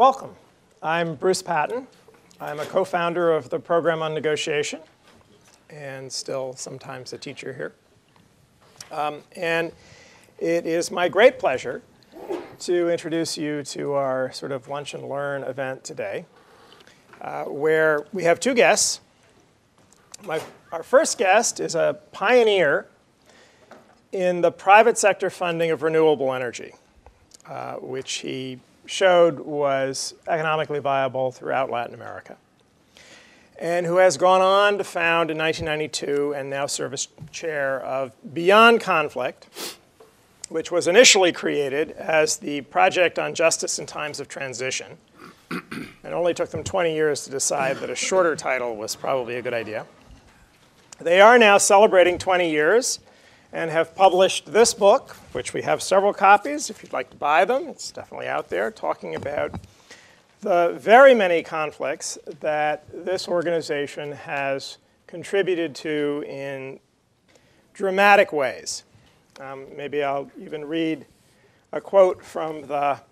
Welcome. I'm Bruce Patton. I'm a co-founder of the program on negotiation and still sometimes a teacher here. And it is my great pleasure to introduce you to our sort of lunch and learn event today, where we have two guests. Our first guest is a pioneer in the private sector funding of renewable energy, which he showed was economically viable throughout Latin America, and who has gone on to found in 1992 and now serve as chair of Beyond Conflict, which was initially created as the Project on Justice in Times of Transition. It only took them 20 years to decide that a shorter title was probably a good idea. They are now celebrating 20 years and have published this book, which we have several copies. If you'd like to buy them, it's definitely out there, talking about the very many conflicts that this organization has contributed to in dramatic ways. Maybe I'll even read a quote from the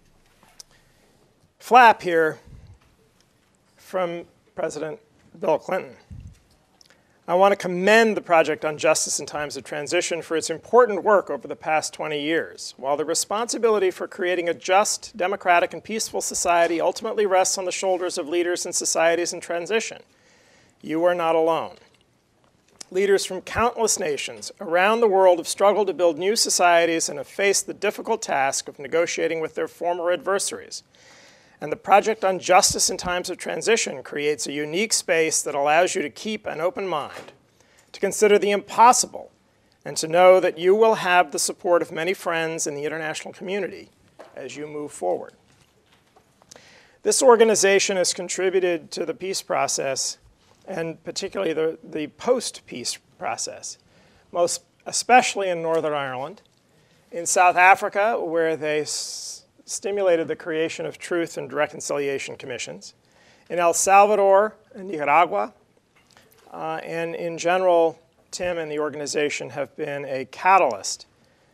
flap here from President Bill Clinton. I want to commend the Project on Justice in Times of Transition for its important work over the past 20 years. While the responsibility for creating a just, democratic, and peaceful society ultimately rests on the shoulders of leaders in societies in transition, you are not alone. Leaders from countless nations around the world have struggled to build new societies and have faced the difficult task of negotiating with their former adversaries. And the Project on Justice in Times of Transition creates a unique space that allows you to keep an open mind, to consider the impossible, and to know that you will have the support of many friends in the international community as you move forward. This organization has contributed to the peace process, and particularly the post-peace process, most especially in Northern Ireland, in South Africa, where they stimulated the creation of Truth and Reconciliation Commissions, in El Salvador and Nicaragua, and in general, Tim and the organization have been a catalyst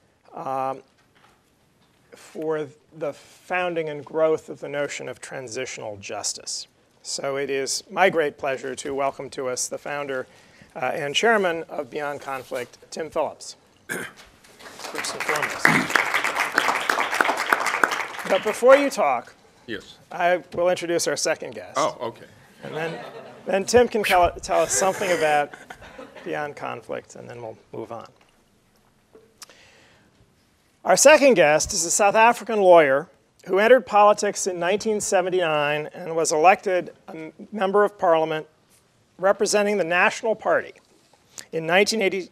for the founding and growth of the notion of transitional justice. So it is my great pleasure to welcome to us the founder and chairman of Beyond Conflict, Tim Phillips. First and foremost. But before you talk, yes, I will introduce our second guest. Oh, okay. And then Tim can tell us something about Beyond Conflict, and then we'll move on. Our second guest is a South African lawyer who entered politics in 1979 and was elected a member of parliament representing the National Party in 1980.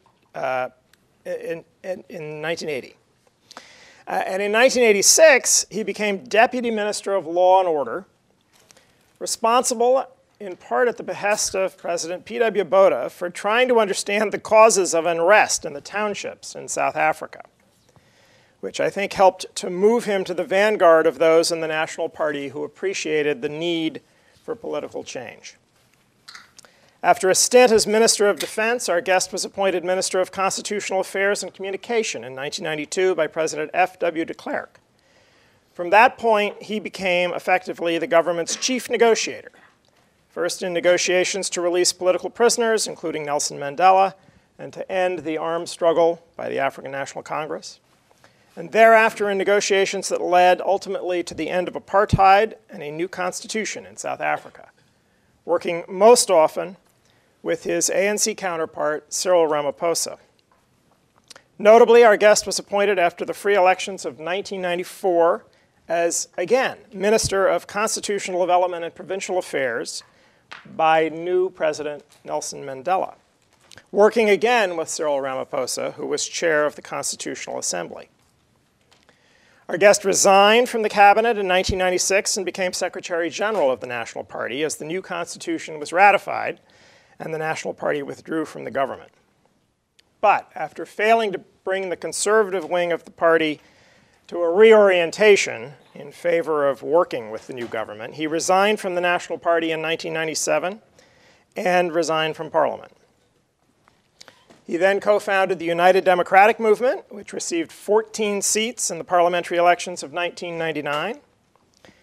And in 1986, he became Deputy Minister of Law and Order, responsible in part at the behest of President P.W. Botha for trying to understand the causes of unrest in the townships in South Africa, which I think helped to move him to the vanguard of those in the National Party who appreciated the need for political change. After a stint as Minister of Defense, our guest was appointed Minister of Constitutional Affairs and Communication in 1992 by President F.W. DeKlerk. From that point, he became effectively the government's chief negotiator, first in negotiations to release political prisoners, including Nelson Mandela, and to end the armed struggle by the African National Congress, and thereafter in negotiations that led ultimately to the end of apartheid and a new constitution in South Africa, working most often with his ANC counterpart, Cyril Ramaphosa. Notably, our guest was appointed after the free elections of 1994 as, again, Minister of Constitutional Development and Provincial Affairs by new President Nelson Mandela, working again with Cyril Ramaphosa, who was chair of the Constitutional Assembly. Our guest resigned from the cabinet in 1996 and became Secretary General of the National Party as the new constitution was ratified and the National Party withdrew from the government. But after failing to bring the conservative wing of the party to a reorientation in favor of working with the new government, he resigned from the National Party in 1997 and resigned from Parliament. He then co-founded the United Democratic Movement, which received 14 seats in the parliamentary elections of 1999.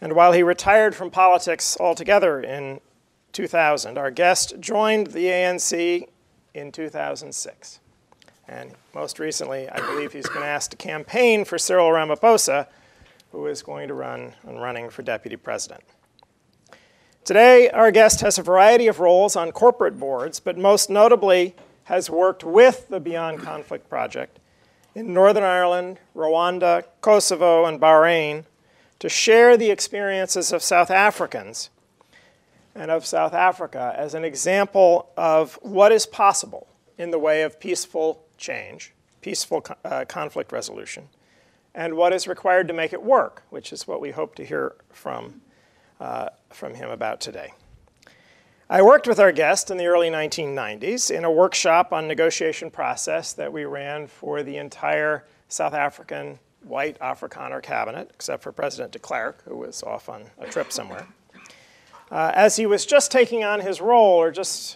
And while he retired from politics altogether in 2000, our guest joined the ANC in 2006. And most recently, I believe he's been asked to campaign for Cyril Ramaphosa, who is going to running for deputy president. Today, our guest has a variety of roles on corporate boards, but most notably has worked with the Beyond Conflict Project in Northern Ireland, Rwanda, Kosovo, and Bahrain to share the experiences of South Africans and of South Africa as an example of what is possible in the way of peaceful change, peaceful conflict resolution, and what is required to make it work, which is what we hope to hear from him about today. I worked with our guest in the early 1990s in a workshop on negotiation process that we ran for the entire South African white Afrikaner cabinet, except for President DeKlerk, who was off on a trip somewhere. As he was just taking on his role, or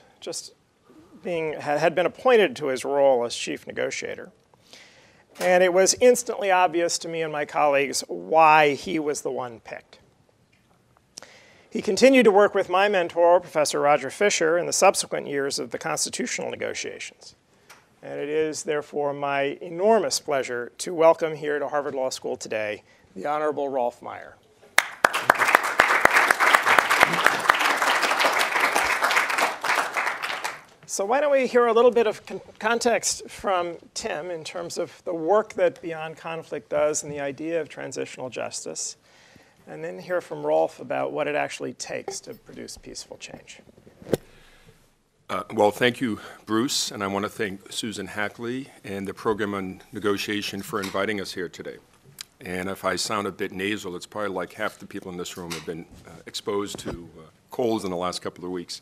had been appointed to his role as chief negotiator. And it was instantly obvious to me and my colleagues why he was the one picked. He continued to work with my mentor, Professor Roger Fisher, in the subsequent years of the constitutional negotiations. And it is, therefore, my enormous pleasure to welcome here to Harvard Law School today the Honorable Roelf Meyer. So why don't we hear a little bit of context from Tim in terms of the work that Beyond Conflict does and the idea of transitional justice, and then hear from Roelf about what it actually takes to produce peaceful change. Well, thank you, Bruce, and I want to thank Susan Hackley and the Program on Negotiation for inviting us here today. And if I sound a bit nasal, it's probably like half the people in this room have been exposed to colds in the last couple of weeks.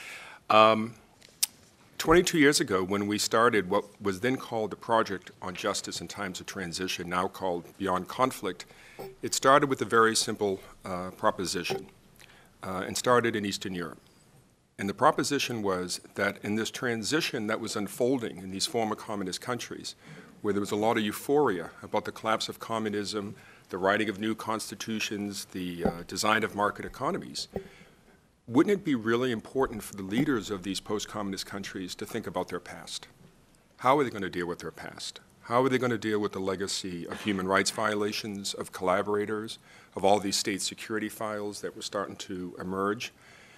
22 years ago, when we started what was then called the Project on Justice in Times of Transition, now called Beyond Conflict, it started with a very simple proposition and started in Eastern Europe. And the proposition was that in this transition that was unfolding in these former communist countries, where there was a lot of euphoria about the collapse of communism, the writing of new constitutions, the design of market economies, wouldn't it be really important for the leaders of these post-communist countries to think about their past? How are they going to deal with their past? How are they going to deal with the legacy of human rights violations, of collaborators, of all these state security files that were starting to emerge?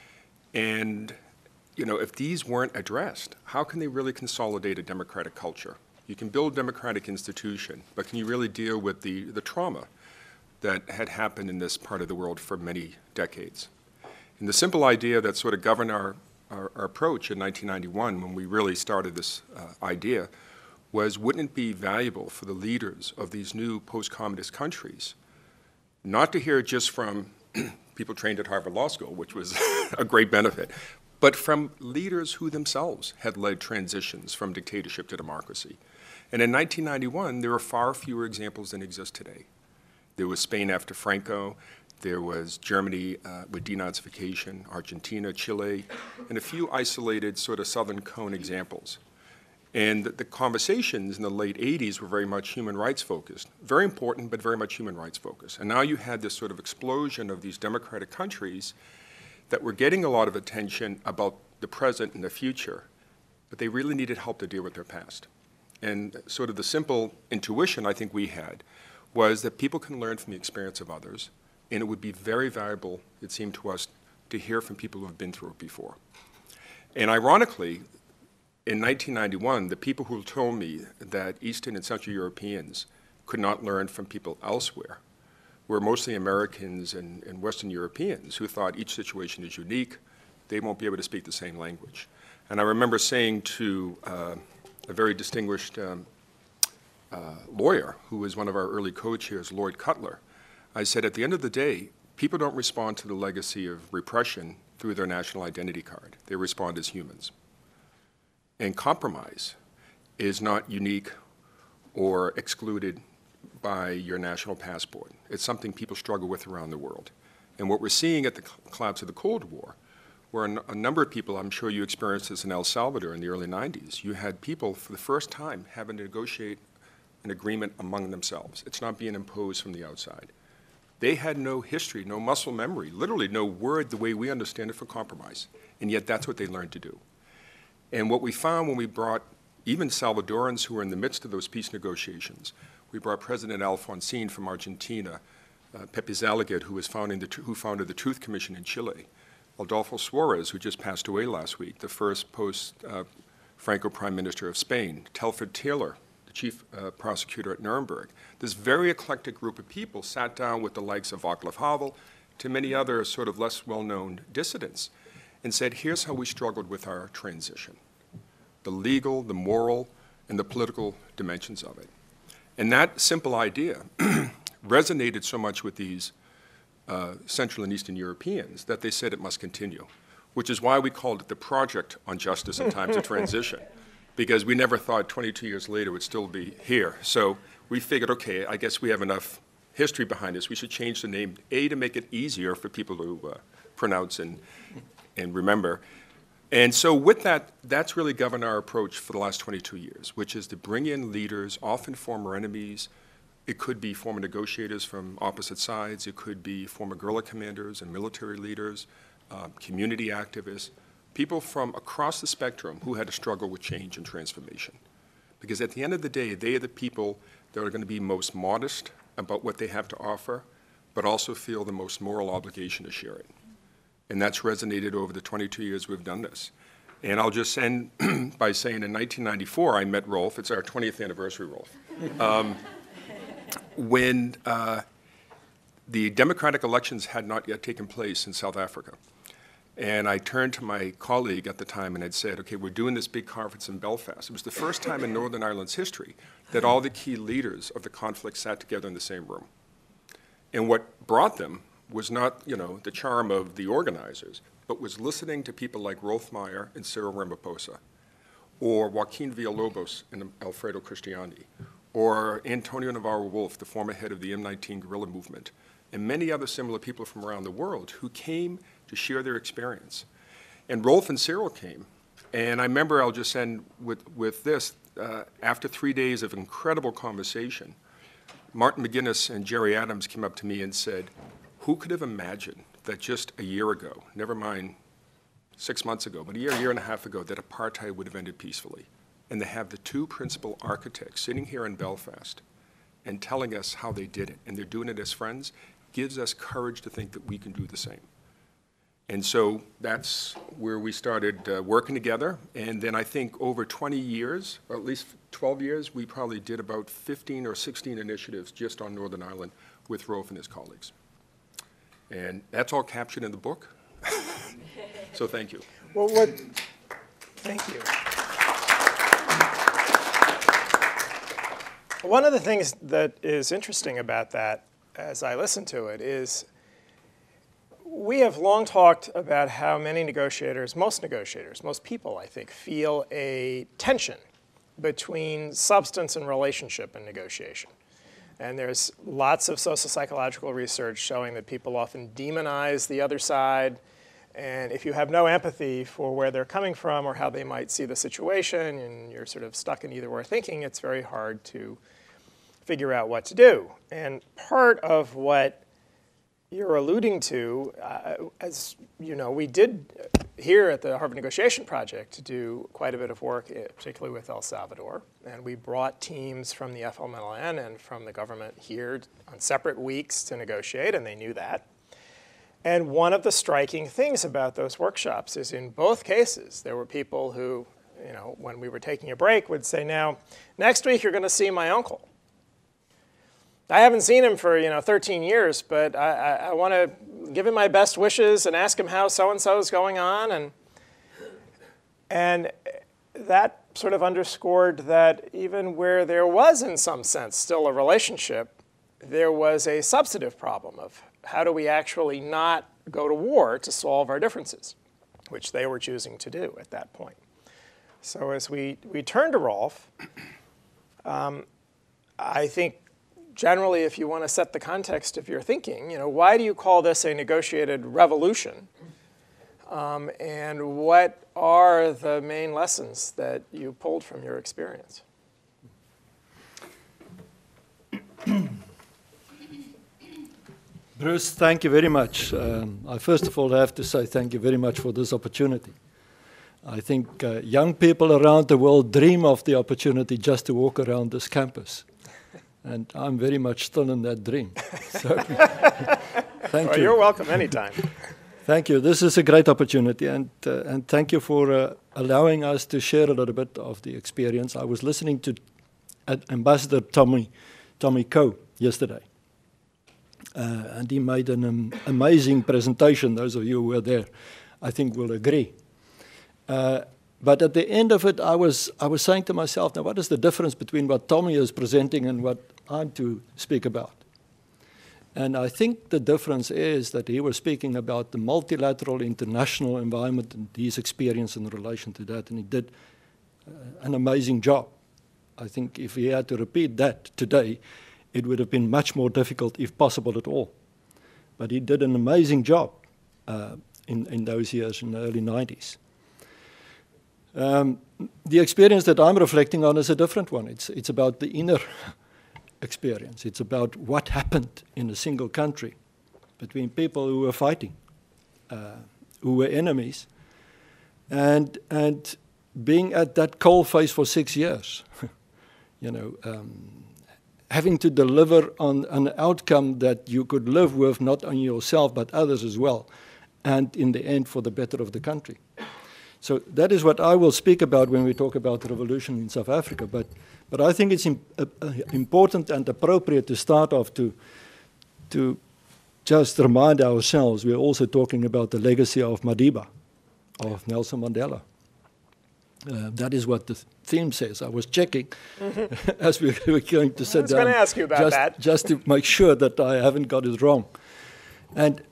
And, you know, if these weren't addressed, how can they really consolidate a democratic culture? You can build democratic institution, but can you really deal with the trauma that had happened in this part of the world for many decades? And the simple idea that sort of governed our approach in 1991 when we really started this idea was, wouldn't it be valuable for the leaders of these new post-communist countries not to hear just from people trained at Harvard Law School, which was a great benefit, but from leaders who themselves had led transitions from dictatorship to democracy. And in 1991, there were far fewer examples than exist today. There was Spain after Franco. There was Germany with denazification, Argentina, Chile, and a few isolated sort of Southern Cone examples. And the conversations in the late 80s were very much human rights focused. Very important, but very much human rights focused. And now you had this sort of explosion of these democratic countries that were getting a lot of attention about the present and the future, but they really needed help to deal with their past. And sort of the simple intuition I think we had was that people can learn from the experience of others, and it would be very valuable, it seemed to us, to hear from people who have been through it before. And ironically, in 1991, the people who told me that Eastern and Central Europeans could not learn from people elsewhere were mostly Americans and Western Europeans who thought each situation is unique, they won't be able to speak the same language. And I remember saying to a very distinguished lawyer who was one of our early co-chairs, Lloyd Cutler, I said, at the end of the day, people don't respond to the legacy of repression through their national identity card. They respond as humans. And compromise is not unique or excluded by your national passport. It's something people struggle with around the world. And what we're seeing at the collapse of the Cold War, where a number of people, I'm sure you experienced this in El Salvador in the early 90s, you had people for the first time having to negotiate an agreement among themselves. It's not being imposed from the outside. They had no history, no muscle memory, literally no word the way we understand it for compromise. And yet that's what they learned to do. And what we found when we brought even Salvadorans who were in the midst of those peace negotiations, we brought President Alfonsín from Argentina, Pepe Zaliguet, who founded the Truth Commission in Chile, Adolfo Suarez, who just passed away last week, the first post-Franco Prime Minister of Spain, Telford Taylor, the chief prosecutor at Nuremberg. This very eclectic group of people sat down with the likes of Václav Havel to many other sort of less well-known dissidents and said, here's how we struggled with our transition, the legal, the moral, and the political dimensions of it. And that simple idea resonated so much with these Central and Eastern Europeans that they said it must continue, which is why we called it the Project on Justice in Times of Transition, because we never thought 22 years later it would still be here. So we figured, okay, I guess we have enough history behind us. We should change the name, A, to make it easier for people to pronounce and remember. And so with that, that's really governed our approach for the last 22 years, which is to bring in leaders, often former enemies. It could be former negotiators from opposite sides. It could be former guerrilla commanders and military leaders, community activists, people from across the spectrum who had to struggle with change and transformation. Because at the end of the day, they are the people that are going to be most modest about what they have to offer, but also feel the most moral obligation to share it. And that's resonated over the 22 years we've done this. And I'll just end by saying in 1994, I met Roelf. It's our 20th anniversary, Roelf. When the democratic elections had not yet taken place in South Africa. And I turned to my colleague at the time and I'd said, okay, we're doing this big conference in Belfast. It was the first time in Northern Ireland's history that all the key leaders of the conflict sat together in the same room. And what brought them was not, the charm of the organizers, but was listening to people like Roelf Meyer and Cyril Ramaphosa, or Joaquin Villalobos and Alfredo Cristiani, or Antonio Navarro Wolf, the former head of the M19 guerrilla movement, and many other similar people from around the world who came to share their experience. And Roelf and Cyril came. And I remember, I'll just end with this, after 3 days of incredible conversation, Martin McGuinness and Jerry Adams came up to me and said, who could have imagined that just a year ago, never mind 6 months ago, but a year and a half ago, that apartheid would have ended peacefully? And to have the two principal architects sitting here in Belfast and telling us how they did it, and they're doing it as friends, gives us courage to think that we can do the same. And so that's where we started working together. And then I think over 20 years, or at least 12 years, we probably did about 15 or 16 initiatives just on Northern Ireland with Roelf and his colleagues. And that's all captured in the book. So thank you. Well, thank you. One of the things that is interesting about that, as I listen to it, is we have long talked about how many negotiators, most people, I think, feel a tension between substance and relationship in negotiation. And there's lots of social psychological research showing that people often demonize the other side. And if you have no empathy for where they're coming from or how they might see the situation, and you're sort of stuck in either or thinking, it's very hard to figure out what to do. And part of what you're alluding to, as you know, we did here at the Harvard Negotiation Project do quite a bit of work, particularly with El Salvador. And we brought teams from the FMLN and from the government here on separate weeks to negotiate, and they knew that. And one of the striking things about those workshops is in both cases, there were people who, when we were taking a break, would say, now, next week you're going to see my uncle. I haven't seen him for 13 years, but I want to give him my best wishes and ask him how so-and-so is going on. And that sort of underscored that even where there was, in some sense, still a relationship, there was a substantive problem of how do we actually not go to war to solve our differences, which they were choosing to do at that point. So as we turn to Roelf, I think generally, if you want to set the context of your thinking, why do you call this a negotiated revolution? And what are the main lessons that you pulled from your experience? Bruce, thank you very much. I first of all have to say thank you very much for this opportunity. I think young people around the world dream of the opportunity just to walk around this campus. And I'm very much still in that dream. So, thank you. You're welcome anytime. Thank you. This is a great opportunity, and thank you for allowing us to share a little bit of the experience. I was listening to Ambassador Tommy Coe yesterday, and he made an amazing presentation. Those of you who were there, I think, will agree. But at the end of it, I was saying to myself, now what is the difference between what Tommy is presenting and what I'm to speak about? And I think the difference is that he was speaking about the multilateral international environment and his experience in relation to that, and he did an amazing job. I think if he had to repeat that today, it would have been much more difficult, if possible at all. But he did an amazing job in those years, in the early 90s. The experience that I'm reflecting on is a different one. It's about the inner experience. It's about what happened in a single country between people who were fighting, who were enemies, and being at that coalface for 6 years, having to deliver on an outcome that you could live with, not only yourself but others as well, and in the end for the better of the country. So that is what I will speak about when we talk about the revolution in South Africa. But I think it's important and appropriate to start off to just remind ourselves we're also talking about the legacy of Madiba, of Nelson Mandela. That is what the theme says. I was checking as we were going to sit down. I was going to ask you about that. Just to make sure that I haven't got it wrong. And,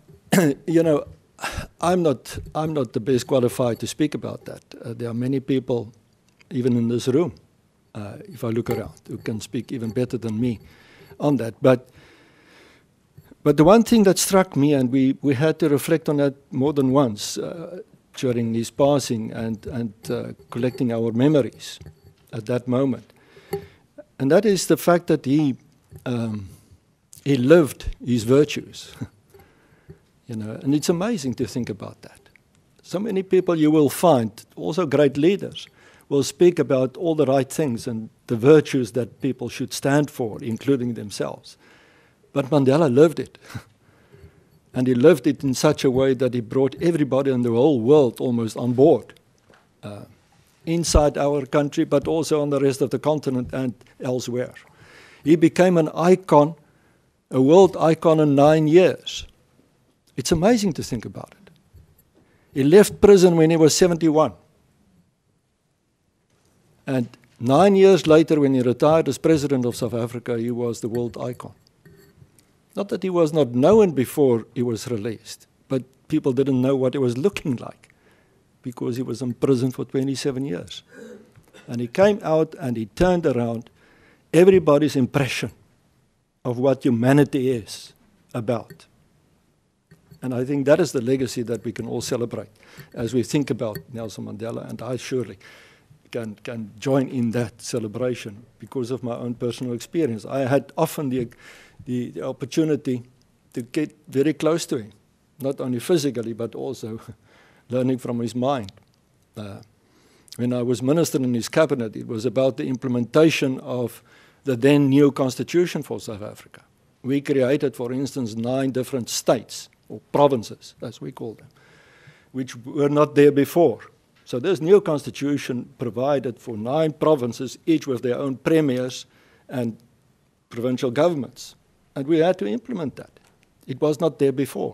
I'm not the best qualified to speak about that. There are many people, even in this room, if I look around, who can speak even better than me on that. But the one thing that struck me, and we had to reflect on that more than once during his passing and collecting our memories at that moment, and that is the fact that he lived his virtues. And it's amazing to think about that. So many people you will find, also great leaders, will speak about all the right things and the virtues that people should stand for, including themselves. But Mandela lived it. And he lived it in such a way that he brought everybody in the whole world almost on board, inside our country, but also on the rest of the continent and elsewhere. He became an icon, a world icon in 9 years. It's amazing to think about it. He left prison when he was 71. And 9 years later, when he retired as president of South Africa, he was the world icon. Not that he was not known before he was released, but people didn't know what he was looking like because he was in prison for 27 years. And he came out and he turned around everybody's impression of what humanity is about. And I think that is the legacy that we can all celebrate as we think about Nelson Mandela, and I surely can join in that celebration because of my own personal experience. I had often the opportunity to get very close to him, not only physically but also learning from his mind. When I was minister in his cabinet, it was about the implementation of the then new constitution for South Africa. We created, for instance, 9 different states, or provinces, as we call them, which were not there before. So this new constitution provided for 9 provinces, each with their own premiers and provincial governments. And we had to implement that. It was not there before.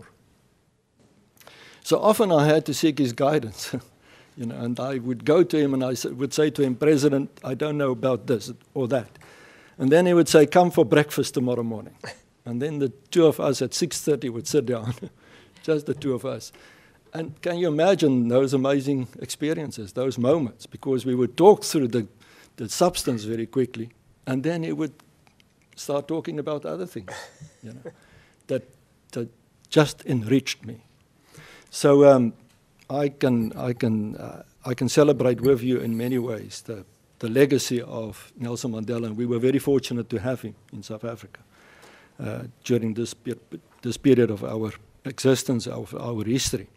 So often I had to seek his guidance, and I would go to him and I would say to him, President, I don't know about this or that. And then he would say, come for breakfast tomorrow morning. And then the two of us at 6:30 would sit down, just the two of us. And can you imagine those amazing experiences, those moments? Because we would talk through the substance very quickly, and then he would start talking about other things, that just enriched me. So I can celebrate with you in many ways the legacy of Nelson Mandela, and we were very fortunate to have him in South Africa. during this period of our existence, of our history.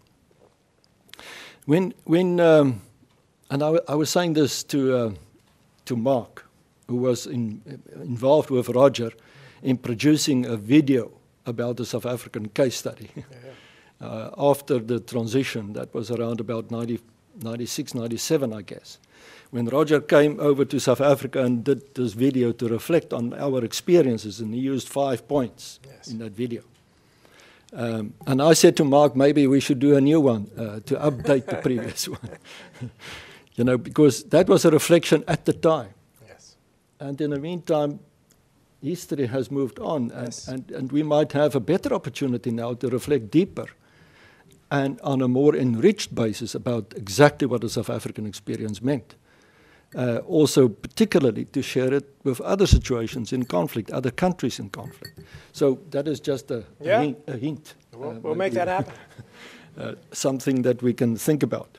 And I was saying this to Mark, who was involved with Roger in producing a video about the South African case study. After the transition, that was around about 96, 97, I guess, when Roger came over to South Africa and did this video to reflect on our experiences, and he used 5 points in that video. And I said to Mark, maybe we should do a new one to update the previous one. You know, because that was a reflection at the time. Yes. And in the meantime, history has moved on, Yes. and we might have a better opportunity now to reflect deeper and on a more enriched basis about exactly what the South African experience meant. Also, particularly to share it with other situations in conflict, other countries in conflict. So that is just a hint. We'll make that happen. Something that we can think about.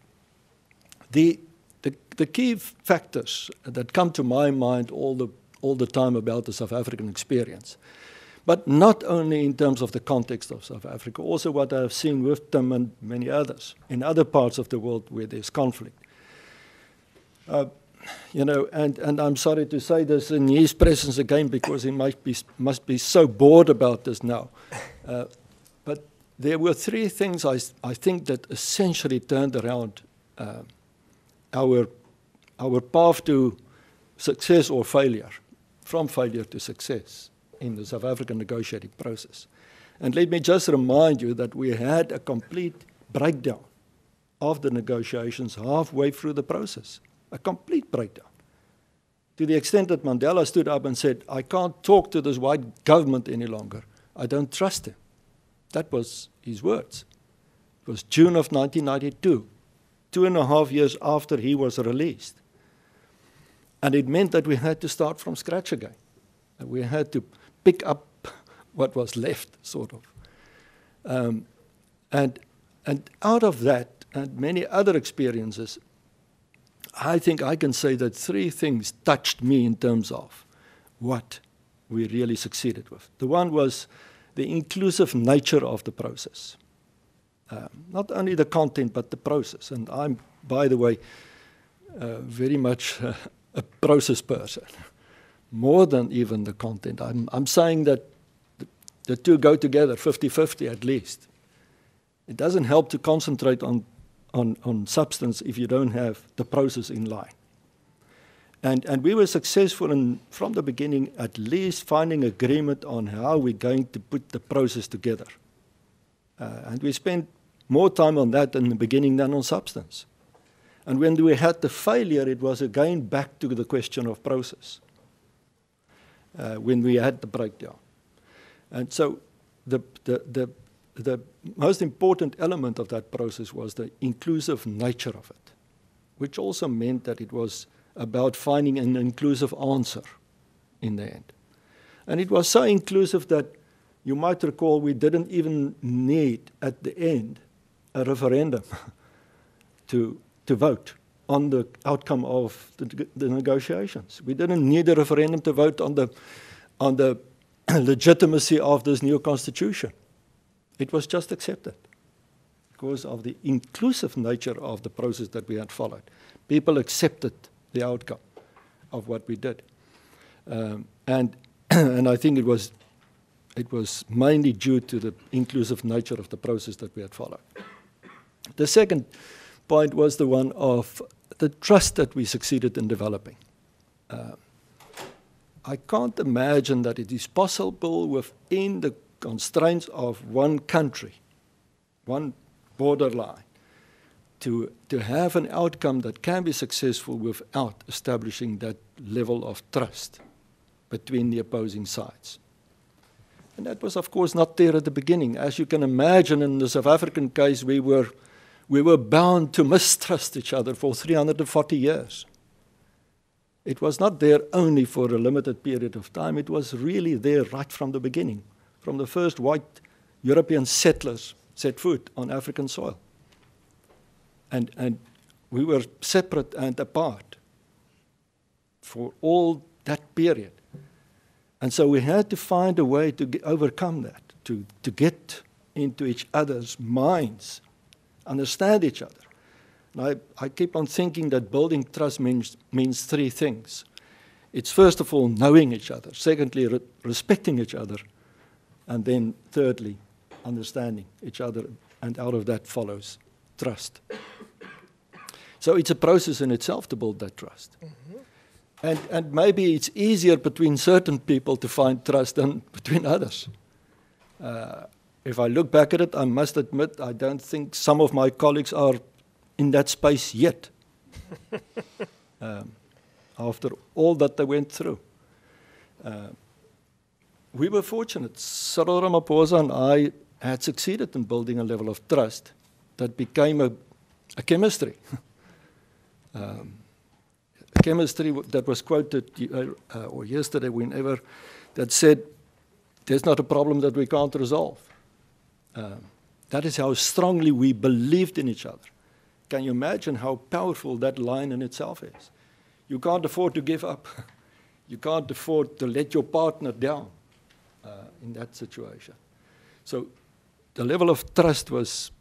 The key factors that come to my mind all the time about the South African experience, but not only in terms of the context of South Africa, also what I've seen with Tim and many others in other parts of the world where there's conflict. You know, and I'm sorry to say this in his presence again because he must be so bored about this now. But there were 3 things I think that essentially turned around our path to success or failure, from failure to success in the South African negotiating process. And let me just remind you that we had a complete breakdown of the negotiations halfway through the process, a complete breakdown. To the extent that Mandela stood up and said, I can't talk to this white government any longer. I don't trust him. That was his words. It was June of 1992, 2.5 years after he was released. And it meant that we had to start from scratch again. And we had to pick up what was left, sort of. And out of that, and many other experiences, I think I can say that 3 things touched me in terms of what we really succeeded with. The one was the inclusive nature of the process. Not only the content, but the process. And I'm, by the way, very much a process person, more than even the content. I'm saying that the 2 go together, 50-50 at least. It doesn't help to concentrate on substance if you don't have the process in line. And we were successful in, from the beginning, at least finding agreement on how we're going to put the process together. And we spent more time on that in the beginning than on substance. And when we had the failure, it was again back to the question of process, when we had the breakdown. And so the most important element of that process was the inclusive nature of it, which also meant that it was about finding an inclusive answer in the end. And it was so inclusive that you might recall we didn't even need, at the end, a referendum to vote on the outcome of the negotiations. We didn't need a referendum to vote on the legitimacy of this new constitution. It was just accepted because of the inclusive nature of the process that we had followed. People accepted the outcome of what we did. And I think it was mainly due to the inclusive nature of the process that we had followed. The second point was the one of the trust that we succeeded in developing. I can't imagine that it is possible within the constraints of one country, one borderline, to have an outcome that can be successful without establishing that level of trust between the opposing sides. And that was, of course, not there at the beginning. As you can imagine, in the South African case, we were bound to mistrust each other for 340 years. It was not there only for a limited period of time. It was really there right from the beginning, from the first white European settlers set foot on African soil. And we were separate and apart for all that period. And so we had to find a way to overcome that, to get into each other's minds, understand each other. And I keep on thinking that building trust means three things. It's first of all knowing each other, secondly respecting each other, and then thirdly understanding each other, and out of that follows trust. So it's a process in itself to build that trust. Mm-hmm. And maybe it's easier between certain people to find trust than between others. If I look back at it, I must admit I don't think some of my colleagues are in that space yet, after all that they went through. We were fortunate. Cyril Ramaphosa and I had succeeded in building a level of trust that became a chemistry. A chemistry that was quoted or yesterday, whenever, that said, there's not a problem that we can't resolve. That is how strongly we believed in each other. Can you imagine how powerful that line in itself is? You can't afford to give up. You can't afford to let your partner down in that situation. So the level of trust was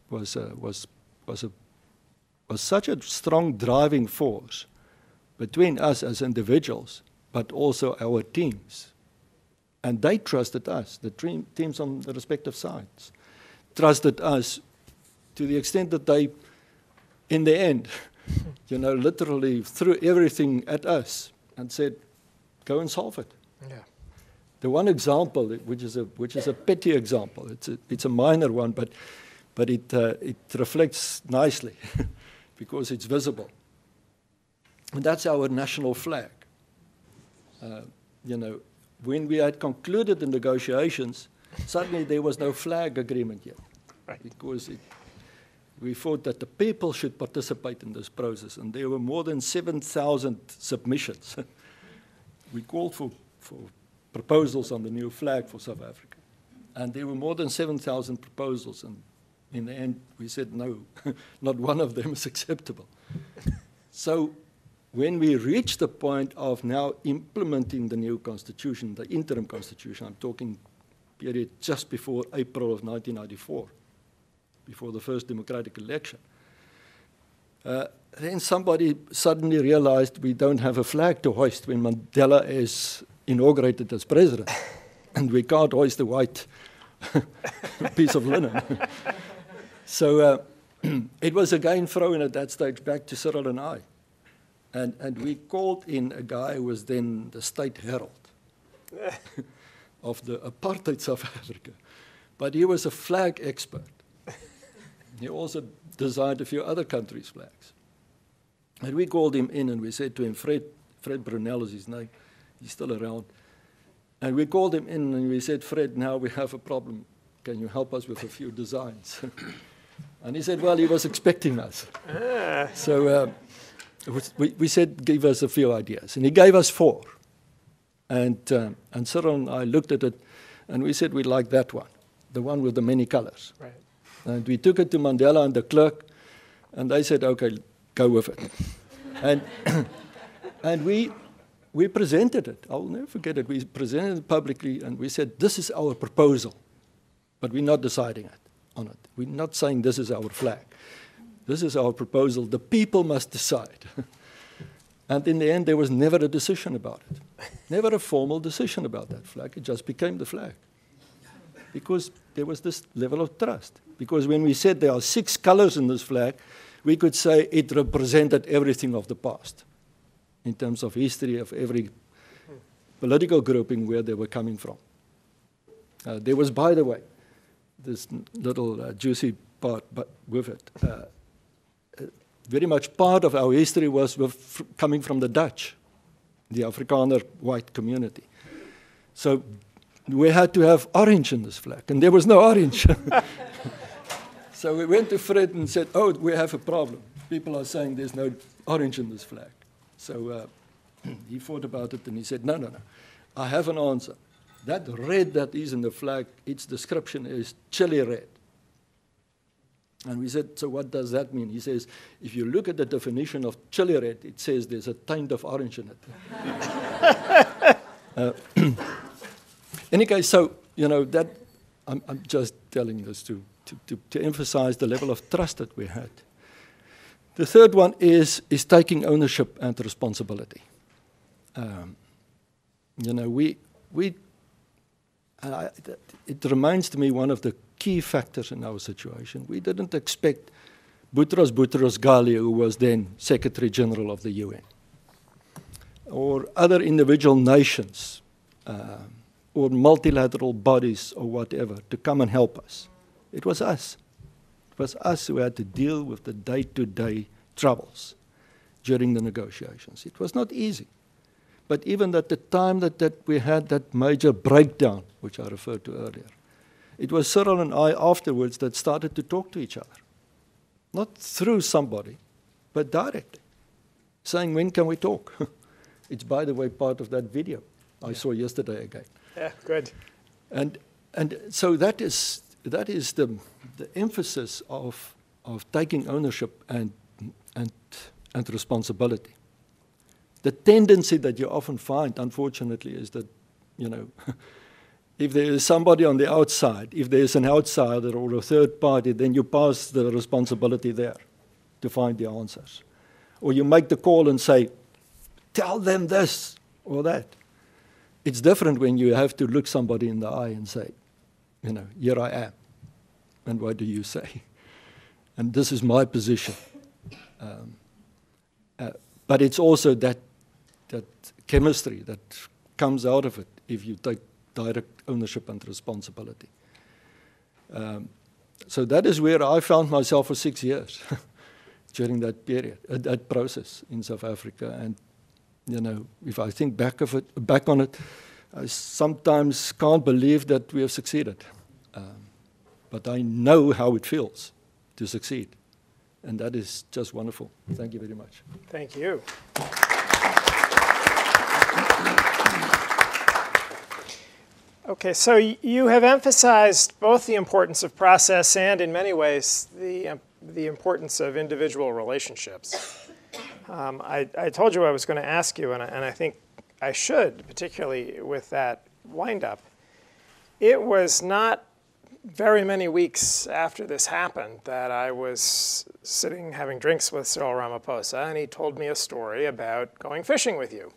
such a strong driving force between us as individuals, but also our teams. And they trusted us, the teams on the respective sides, trusted us to the extent that they, in the end, literally threw everything at us and said, go and solve it. Yeah. The one example, which is a petty example, it's a minor one, but it reflects nicely because it's visible. And that's our national flag. When we had concluded the negotiations, suddenly there was no flag agreement yet, right, because we thought that the people should participate in this process, and there were more than 7,000 submissions. We called for proposals on the new flag for South Africa, and there were more than 7,000 proposals, and in the end we said no, not one of them is acceptable. So when we reached the point of now implementing the new constitution, the interim constitution, I'm talking period just before April of 1994, before the first democratic election, then somebody suddenly realized we don't have a flag to hoist when Mandela is inaugurated as president, and we can't hoist a white piece of linen. So it was again thrown at that stage back to Cyril and I. And we called in a guy who was then the state herald of the apartheid South Africa. But he was a flag expert. He also designed a few other countries' flags. And we called him in and we said to him, Fred Brunel is his name, he's still around. And we called him in and we said, Fred, now we have a problem. Can you help us with a few designs? And he said, well, he was expecting us. So we said, give us a few ideas. And he gave us 4. And Cyril and I looked at it, and we said we like that one, the one with the many colors. Right. And we took it to Mandela and DeKlerk, and they said, okay, go with it. And we presented it. I'll never forget it. We presented it publicly, and we said, this is our proposal, but we're not deciding on it. We're not saying this is our flag. This is our proposal. The people must decide. And in the end, there was never a decision about it. Never a formal decision about that flag. It just became the flag. Because there was this level of trust. Because when we said there are 6 colors in this flag, we could say it represented everything of the past in terms of history of every political grouping where they were coming from. There was, by the way, this little juicy part with it. Very much part of our history was coming from the Dutch, the Afrikaner white community. So we had to have orange in this flag, and there was no orange. So we went to Fred and said, oh, we have a problem. People are saying there's no orange in this flag. So he thought about it, and he said, no. I have an answer. That red that is in the flag, its description is chili red. And we said, so what does that mean? He says, if you look at the definition of chili red, it says there's a taint of orange in it. any case, so, you know, that I'm just telling this to emphasize the level of trust that we had. The third one is taking ownership and responsibility. You know, it remains to me one of the key factors in our situation. We didn't expect Boutros Ghali, who was then Secretary General of the UN, or other individual nations, or multilateral bodies or whatever, to come and help us. It was us. It was us who had to deal with the day-to-day troubles during the negotiations. It was not easy. But even at the time that we had that major breakdown, which I referred to earlier, it was Cyril and I afterwards that started to talk to each other. Not through somebody, but directly, saying, when can we talk? It's, by the way, part of that video I saw yesterday again. Yeah, good. And so that is the emphasis of taking ownership and responsibility. The tendency that you often find, unfortunately, is that, you know, if there is somebody on the outside, if there is an outsider or a third party, then you pass the responsibility there to find the answers. Or you make the call and say, tell them this or that. It's different when you have to look somebody in the eye and say, you know, here I am, and what do you say? And this is my position. But it's also that chemistry that comes out of it if you take direct ownership and responsibility. So that is where I found myself for 6 years during that period, that process in South Africa. And you know, if I think back on it, I sometimes can't believe that we have succeeded. But I know how it feels to succeed. And that is just wonderful. Thank you very much. Thank you. Okay, so you have emphasized both the importance of process and, in many ways, the importance of individual relationships. I told you I was going to ask you, and I think I should, particularly with that wind-up. It was not very many weeks after this happened that I was sitting having drinks with Cyril Ramaphosa, and he told me a story about going fishing with you.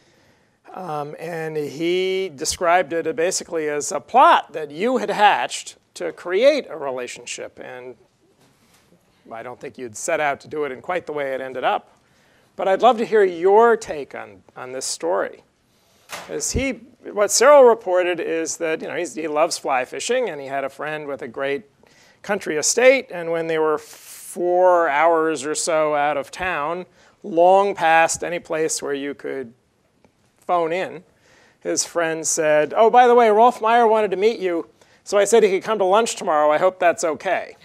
And he described it basically as a plot that you had hatched to create a relationship. And I don't think you'd set out to do it in quite the way it ended up. But I'd love to hear your take on this story. What Cyril reported is that he loves fly fishing, and he had a friend with a great country estate. And when they were 4 hours or so out of town, long past any place where you could phone in, his friend said, "Oh, by the way, Roelf Meyer wanted to meet you, so I said he could come to lunch tomorrow. I hope that's okay."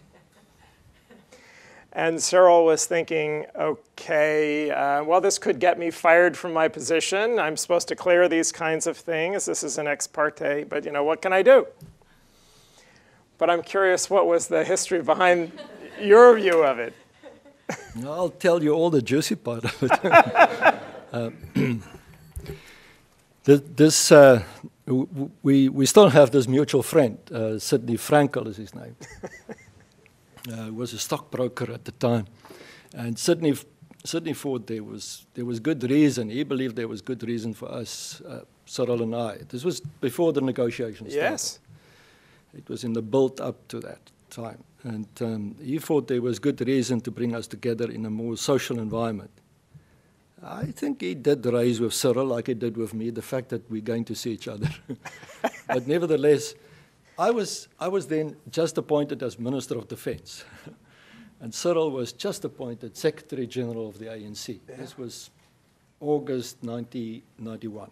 And Cyril was thinking, okay, well, this could get me fired from my position. I'm supposed to clear these kinds of things. This is an ex parte, but what can I do? But I'm curious, what was the history behind your view of it? I'll tell you all the juicy part of it. We still have this mutual friend, Sidney Frankel is his name. Was a stockbroker at the time, and Sidney thought there was good reason. He believed there was good reason for us, Cyril and I. This was before the negotiations started. Yes. It was in the build up to that time, and he thought there was good reason to bring us together in a more social environment. I think he did raise with Cyril, like he did with me, the fact that we're going to see each other. But nevertheless, I was then just appointed as Minister of Defense, and Cyril was just appointed Secretary General of the ANC. Yeah. This was August 1991.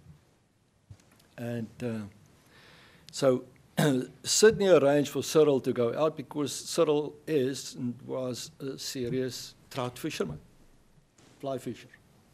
And so Sydney arranged for Cyril to go out because Cyril is and was a serious trout fisherman, fly fisher.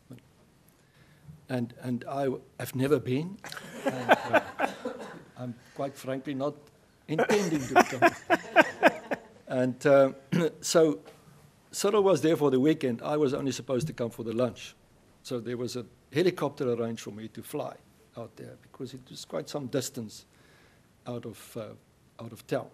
And I have never been. And, I'm quite frankly not intending to become. And so Cyril was there for the weekend. I was only supposed to come for the lunch. So there was a helicopter arranged for me to fly out there because it was quite some distance out of town.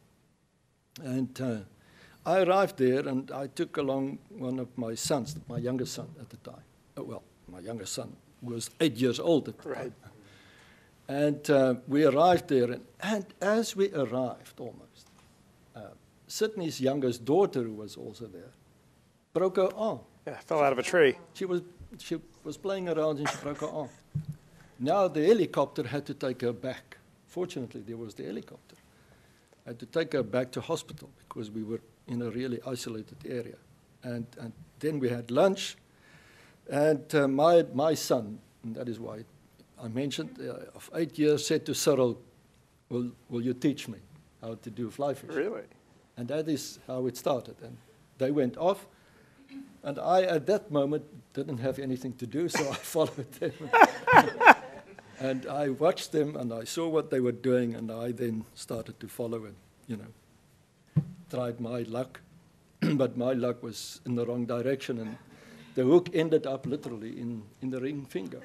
And I arrived there, and I took along one of my sons, my youngest son at the time. Well, my youngest son was 8 years old at the time. And we arrived there, and as we arrived almost, Sydney's youngest daughter, who was also there, broke her arm. Yeah, fell out of a tree. She was playing around and she broke her arm. Now the helicopter had to take her back. Fortunately, there was the helicopter. I had to take her back to hospital because we were in a really isolated area. And then we had lunch, and my son, and that is why I mentioned, of 8 years, said to Cyril, will you teach me how to do fly fishing? Really? And that is how it started. And they went off, and I, at that moment, didn't have anything to do, so I followed them. And I watched them, and I saw what they were doing, and I then started to follow and, tried my luck. But my luck was in the wrong direction, and the hook ended up literally in the ring finger.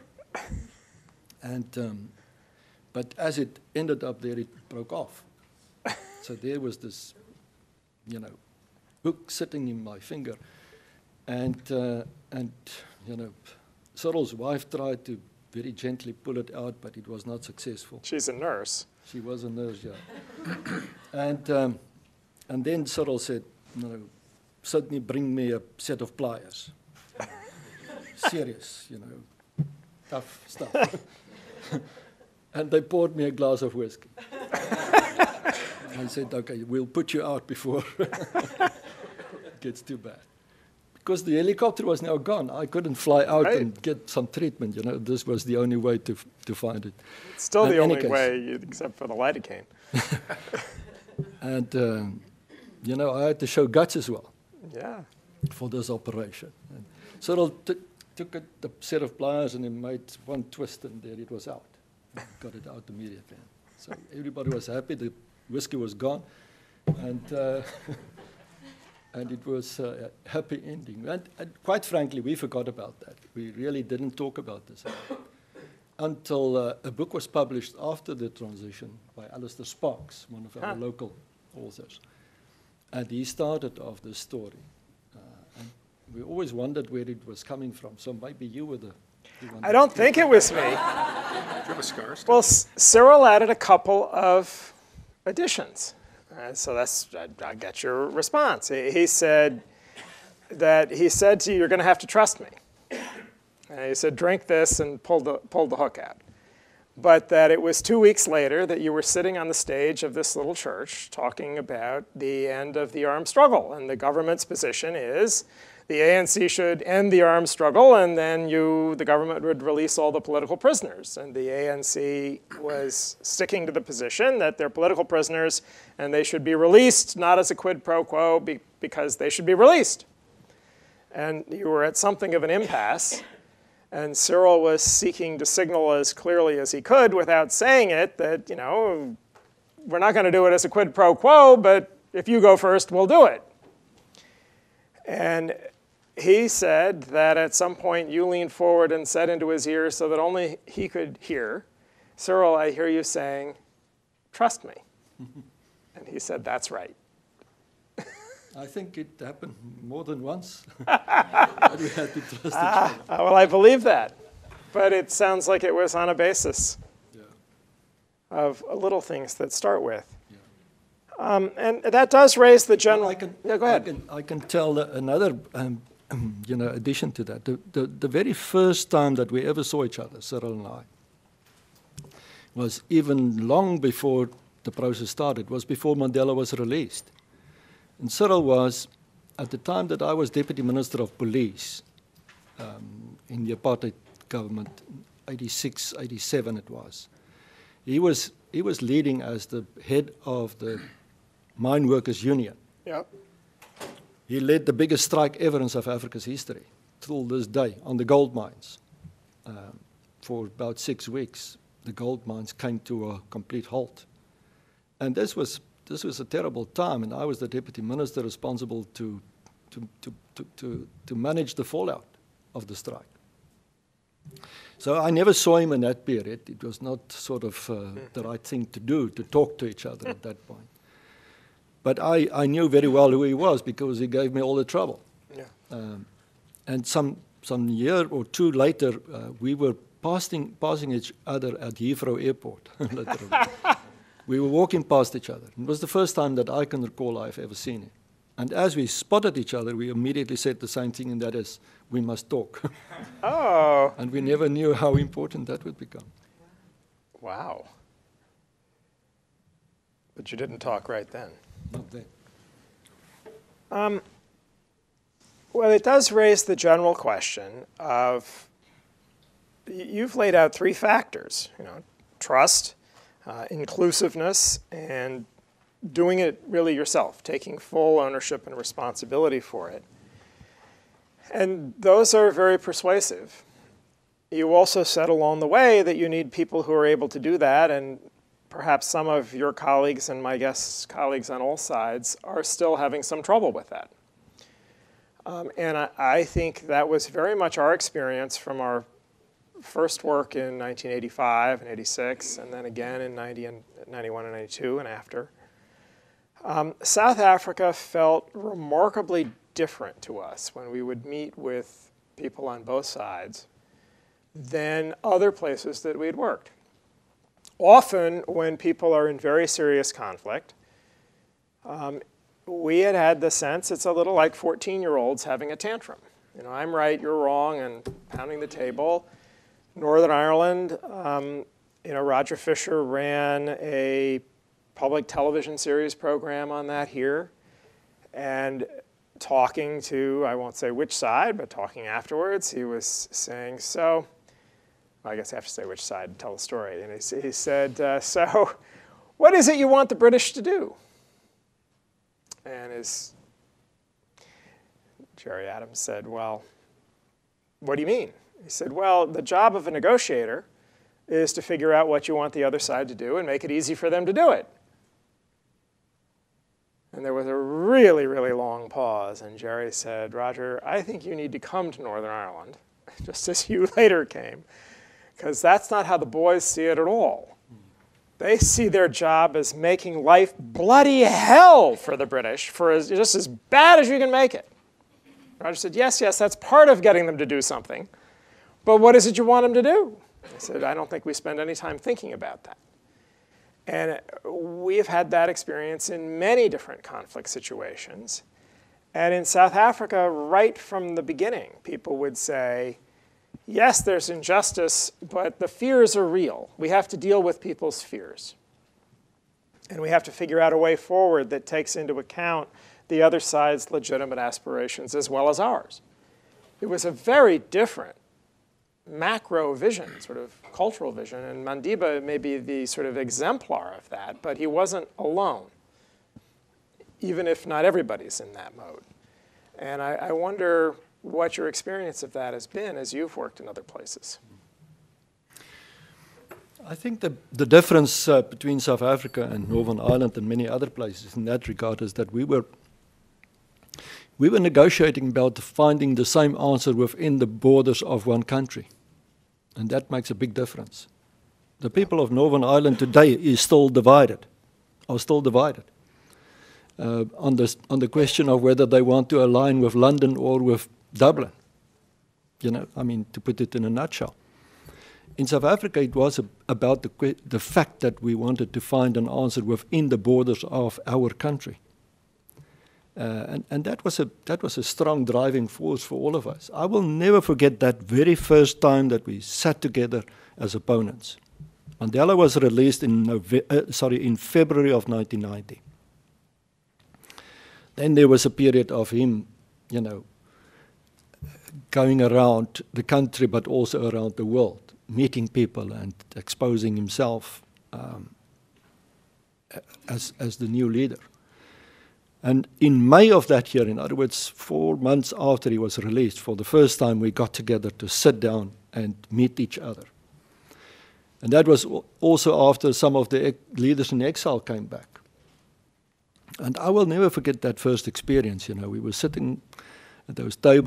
And but as it ended up there, it broke off. So there was this, hook sitting in my finger. And Cyril's wife tried to very gently pull it out, but it was not successful. She's a nurse. She was a nurse, yeah. And then Cyril said, Sydney, bring me a set of pliers. Serious, tough stuff. And they poured me a glass of whiskey. I said, okay, we'll put you out before it gets too bad. Because the helicopter was now gone. I couldn't fly out and get some treatment, This was the only way to find it. It's still the only way, except for the lidocaine. And, I had to show guts as well. Yeah. For this operation. And Cyril took a set of pliers and he made one twist, and there it was out. Got it out immediately. So everybody was happy. The whiskey was gone, and and it was a happy ending. And quite frankly, we forgot about that. We really didn't talk about this until a book was published after the transition by Alistair Sparks, one of our local authors. And he started off this story. And we always wondered where it was coming from. So maybe you were the one. I don't think it was me. Do you have a scar? Well, Cyril added a couple of additions. So I get your response. He said to you, you're going to have to trust me. And he said, drink this, and pulled the hook out. But that it was 2 weeks later that you were sitting on the stage of this little church talking about the end of the armed struggle. And the government's position is the ANC should end the armed struggle, and then the government would release all the political prisoners. And the ANC was sticking to the position that they're political prisoners and they should be released, not as a quid pro quo, because they should be released. And you were at something of an impasse. And Cyril was seeking to signal as clearly as he could without saying it that, we're not going to do it as a quid pro quo, but if you go first, we'll do it. And he said that at some point you leaned forward and said into his ear so that only he could hear, Cyril, I hear you saying, trust me. And he said, that's right. I think it happened more than once. We had to trust each other. Well, I believe that. But it sounds like it was on a basis of little things that start with. Yeah. And that does raise the general... Well, go ahead. I can tell another addition to that. The very first time that we ever saw each other, Cyril and I, was even long before the process started, was before Mandela was released. And Cyril was, at the time that I was Deputy Minister of Police in the apartheid government, 86, 87 it was. He was leading as the head of the Mine Workers Union. Yep. He led the biggest strike ever in South Africa's history, till this day, on the gold mines. For about 6 weeks, the gold mines came to a complete halt. And this was a terrible time, and I was the deputy minister responsible to manage the fallout of the strike. So I never saw him in that period. It was not sort of the right thing to do, to talk to each other at that point. But I knew very well who he was because he gave me all the trouble. Yeah. And some year or two later, we were passing each other at Heathrow Airport. Literally. We were walking past each other. It was the first time that I can recall I've ever seen him. And as we spotted each other, we immediately said the same thing, and that is, we must talk. Oh. And we never knew how important that would become. Wow. But you didn't talk right then. Not then. Well, it does raise the general question of, you've laid out three factors, trust, inclusiveness, and doing it really yourself, taking full ownership and responsibility for it. And those are very persuasive. You also said along the way that you need people who are able to do that, and perhaps some of your colleagues and my guests' colleagues on all sides are still having some trouble with that. And I think that was very much our experience from our first work in 1985 and 86, and then again in 90 and 91 and 92 and after. South Africa felt remarkably different to us when we would meet with people on both sides than other places that we had worked. Often, when people are in very serious conflict, we had the sense it's a little like 14-year-olds having a tantrum. I'm right, you're wrong, and pounding the table. Northern Ireland, Roger Fisher ran a public television series program on that here, and talking to, I won't say which side, but talking afterwards, he was saying, so, well, I guess I have to say which side to tell the story. And he said, so what is it you want the British to do? And Jerry Adams said, well, what do you mean? He said, well, the job of a negotiator is to figure out what you want the other side to do and make it easy for them to do it. And there was a really, really long pause, and Jerry said, Roger, I think you need to come to Northern Ireland, just as you later came, because that's not how the boys see it at all. They see their job as making life bloody hell for the British, just as bad as you can make it. Roger said, yes, that's part of getting them to do something, but what is it you want them to do? I said, I don't think we spend any time thinking about that. And we've had that experience in many different conflict situations. And in South Africa, right from the beginning, people would say, yes, there's injustice, but the fears are real. We have to deal with people's fears. And we have to figure out a way forward that takes into account the other side's legitimate aspirations as well as ours. It was a very different macro vision, sort of cultural vision, and Mandela may be the sort of exemplar of that, but he wasn't alone, even if not everybody's in that mode. And I wonder what your experience of that has been as you've worked in other places. I think the difference between South Africa and Northern Ireland and many other places in that regard is that we were negotiating about finding the same answer within the borders of one country. And that makes a big difference. The people of Northern Ireland today are still divided on the question of whether they want to align with London or with Dublin. To put it in a nutshell. In South Africa, it was about the fact that we wanted to find an answer within the borders of our country. And that was a strong driving force for all of us. I will never forget that very first time that we sat together as opponents. Mandela was released in February of 1990. Then there was a period of him, going around the country but also around the world, meeting people and exposing himself as the new leader. And in May of that year, in other words, 4 months after he was released, for the first time we got together to sit down and meet each other. And that was also after some of the leaders in exile came back. And I will never forget that first experience. We were sitting at those tables,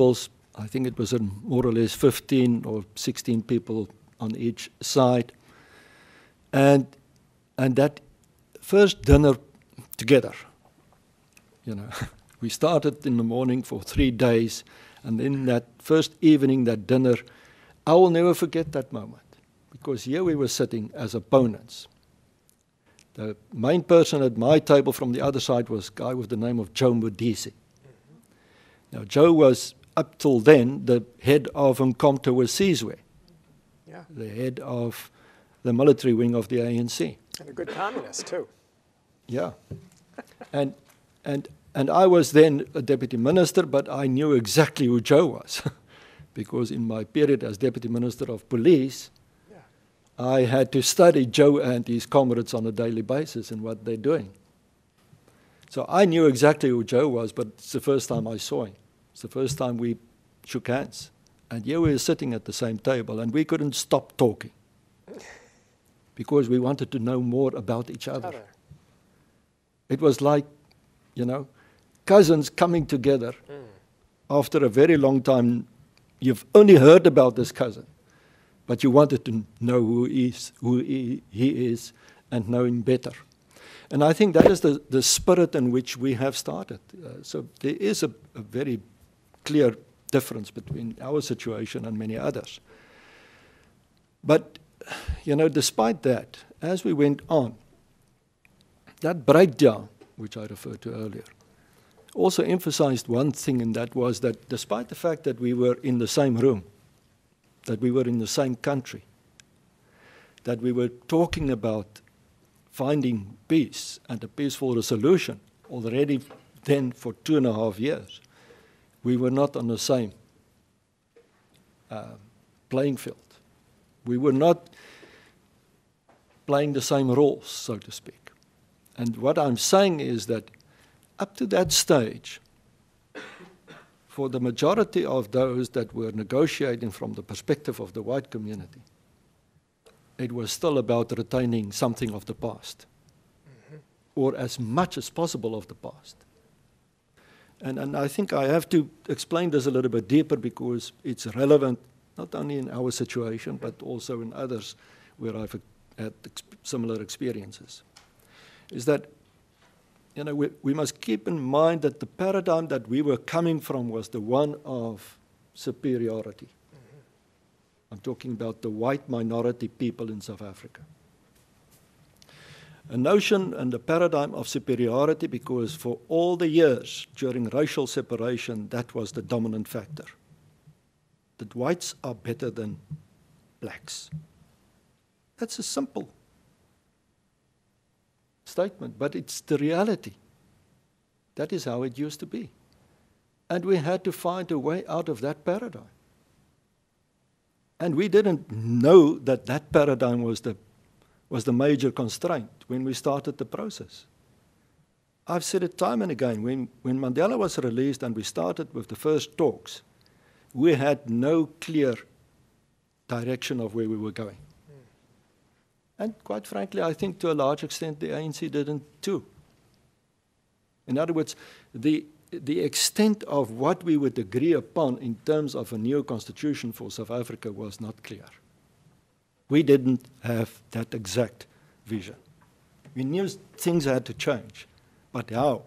I think it was more or less 15 or 16 people on each side. And that first dinner together, you know, we started in the morning for 3 days, and then that first evening, that dinner, I will never forget that moment, because here we were sitting as opponents. The main person at my table from the other side was a guy with the name of Joe Modise. Now, Joe was, up till then, the head of Umkhonto we Sizwe, the head of the military wing of the ANC. And a good communist, too. Yeah. And I was then a deputy minister, but I knew exactly who Joe was, because in my period as deputy minister of police, I had to study Joe and his comrades on a daily basis and what they're doing. So I knew exactly who Joe was, but it's the first time I saw him. It's the first time we shook hands. And here we were sitting at the same table, and we couldn't stop talking because we wanted to know more about each other. It was like, you know, cousins coming together after a very long time. You've only heard about this cousin, but you wanted to know who he is and know him better. And I think that is the spirit in which we have started. So there is a very clear difference between our situation and many others. But, you know, despite that, as we went on, that breakdown, which I referred to earlier, also emphasized one thing, and that was that despite the fact that we were in the same room, that we were in the same country, that we were talking about finding peace and a peaceful resolution already then for 2.5 years, we were not on the same playing field. We were not playing the same roles, so to speak. And what I'm saying is that up to that stage, for the majority of those that were negotiating from the perspective of the white community, it was still about retaining something of the past, or as much as possible of the past. And I think I have to explain this a little bit deeper because it's relevant not only in our situation, but also in others where I've had similar experiences. Is that, you know, we must keep in mind that the paradigm that we were coming from was the one of superiority. I'm talking about the white minority people in South Africa. A notion and a paradigm of superiority because for all the years during racial separation, that was the dominant factor. That whites are better than blacks. That's a simple statement, but it's the reality. That is how it used to be. And we had to find a way out of that paradigm. And we didn't know that that paradigm was the major constraint when we started the process. I've said it time and again, when Mandela was released and we started with the first talks, we had no clear direction of where we were going. And quite frankly, I think to a large extent the ANC didn't too. In other words, the extent of what we would agree upon in terms of a new constitution for South Africa was not clear. We didn't have that exact vision. We knew things had to change, but how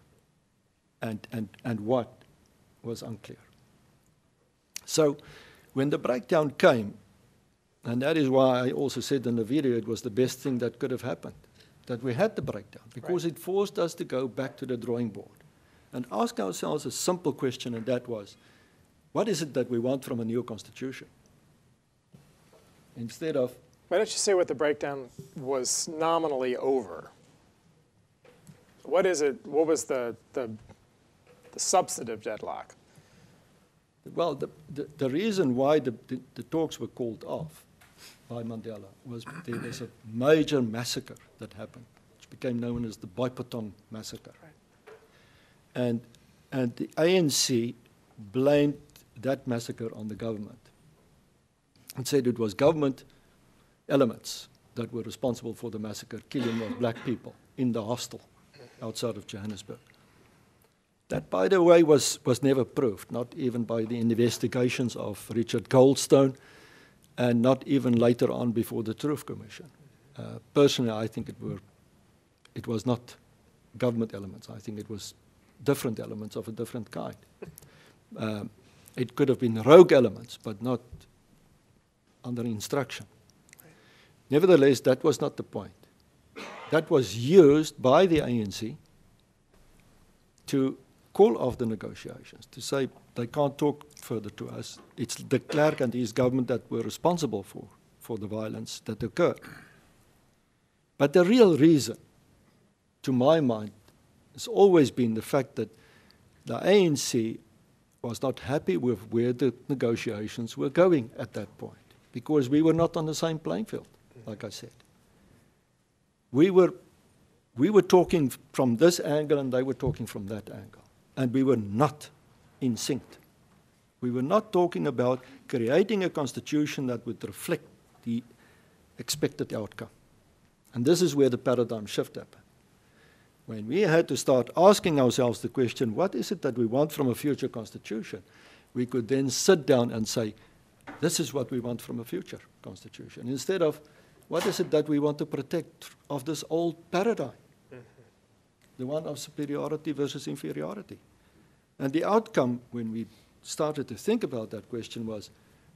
and what was unclear. So when the breakdown came, and that is why I also said in the video it was the best thing that could have happened, that we had the breakdown, because it forced us to go back to the drawing board and ask ourselves a simple question, and that was, what is it that we want from a new constitution? Instead of... Why don't you say what the breakdown was nominally over? What is it? What was the substantive deadlock? Well, the reason why the talks were called off by Mandela was there was a major massacre that happened, which became known as the Boipatong massacre. Right. And the ANC blamed that massacre on the government and said it was government elements that were responsible for the massacre, killing of black people in the hostel outside of Johannesburg. That, by the way, was never proved, not even by the investigations of Richard Goldstone, and not even later on before the Truth Commission. Personally, I think it was not government elements. I think it was different elements of a different kind. It could have been rogue elements, but not under instruction. Nevertheless, that was not the point. That was used by the ANC to call off the negotiations, to say they can't talk further to us. It's DeKlerk and his government that were responsible for the violence that occurred. But the real reason, to my mind, has always been the fact that the ANC was not happy with where the negotiations were going at that point, because we were not on the same playing field, like I said. We were talking from this angle and they were talking from that angle, and we were not in sync. We were not talking about creating a constitution that would reflect the expected outcome. And this is where the paradigm shift happened. When we had to start asking ourselves the question, what is it that we want from a future constitution? We could then sit down and say, this is what we want from a future constitution, instead of, what is it that we want to protect of this old paradigm? The one of superiority versus inferiority. And the outcome, when we started to think about that question, was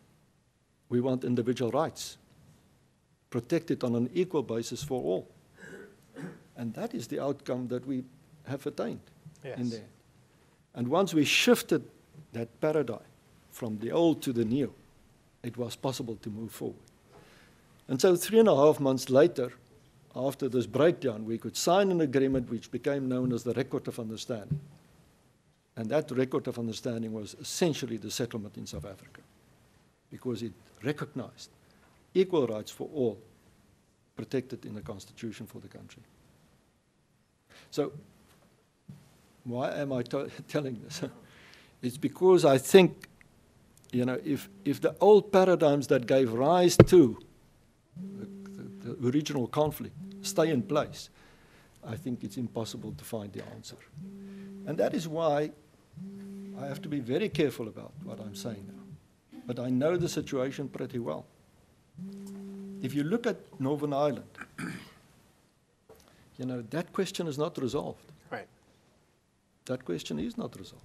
we want individual rights protected on an equal basis for all. And that is the outcome that we have attained in there. And once we shifted that paradigm from the old to the new, it was possible to move forward. And so 3.5 months later, after this breakdown, we could sign an agreement which became known as the Record of Understanding. And that Record of Understanding was essentially the settlement in South Africa, because it recognized equal rights for all, protected in the Constitution for the country. So, why am I telling this? It's because I think, you know, if the old paradigms that gave rise to the original conflict stay in place, I think it's impossible to find the answer. And that is why I have to be very careful about what I'm saying now. But I know the situation pretty well. If you look at Northern Ireland, you know, that question is not resolved. Right. That question is not resolved.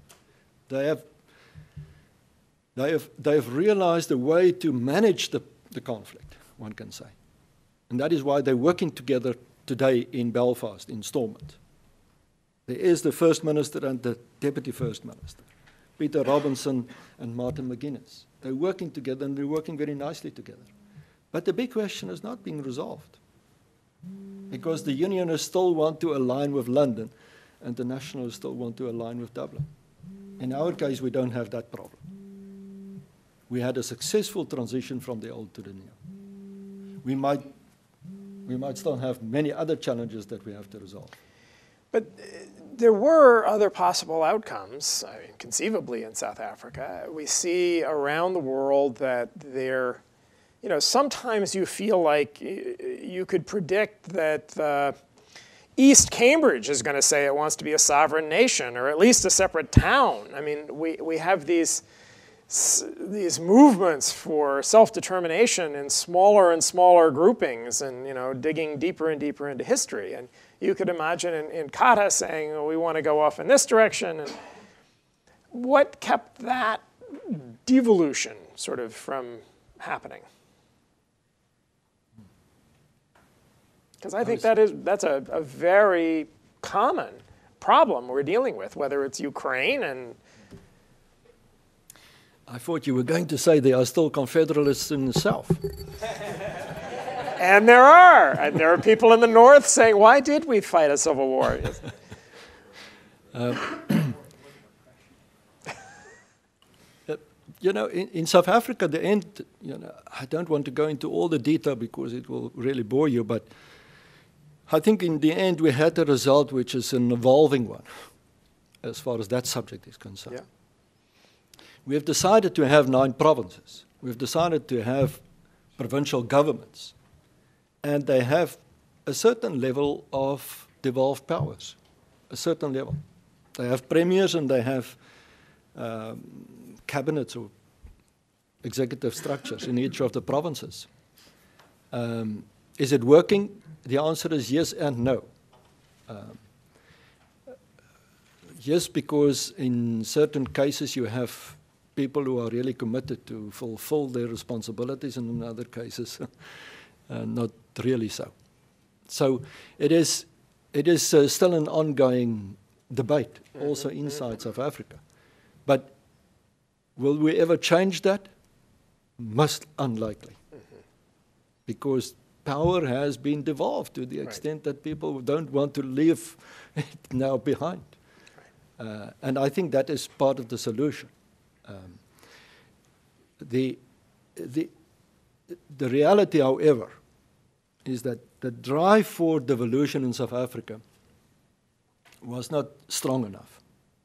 They have realized a way to manage the conflict, one can say. And that is why they're working together today in Belfast, in Stormont. There is the First Minister and the Deputy First Minister, Peter Robinson and Martin McGuinness. They're working together, and they're working very nicely together. But the big question is not being resolved, because the Unionists still want to align with London, and the Nationalists still want to align with Dublin. In our case, we don't have that problem. We had a successful transition from the old to the new. We might still have many other challenges that we have to resolve. But there were other possible outcomes, I mean, conceivably in South Africa. We see around the world that there, you know, sometimes you feel like you could predict that East Cambridge is going to say it wants to be a sovereign nation, or at least a separate town. I mean, we have these movements for self-determination in smaller and smaller groupings, and, you know, digging deeper and deeper into history. And you could imagine in Kata saying, oh, we want to go off in this direction. And what kept that devolution sort of from happening? Because I think that's a very common problem we're dealing with, whether it's Ukraine and... I thought you were going to say there are still Confederalists in the South. And there are. And there are people in the North saying, why did we fight a civil war? You know, in South Africa, the end, you know, I don't want to go into all the detail because it will really bore you, but I think in the end we had a result which is an evolving one, as far as that subject is concerned. Yeah. We have decided to have 9 provinces. We've decided to have provincial governments. And they have a certain level of devolved powers, a certain level. They have premiers and they have cabinets or executive structures in each of the provinces. Is it working? The answer is yes and no. Yes, because in certain cases you have people who are really committed to fulfill their responsibilities, and in other cases, not really so. So it is still an ongoing debate, also inside South Africa. But will we ever change that? Most unlikely. Because power has been devolved to the extent that people don't want to leave it now behind. And I think that is part of the solution. The reality, however, is that the drive for devolution in South Africa was not strong enough.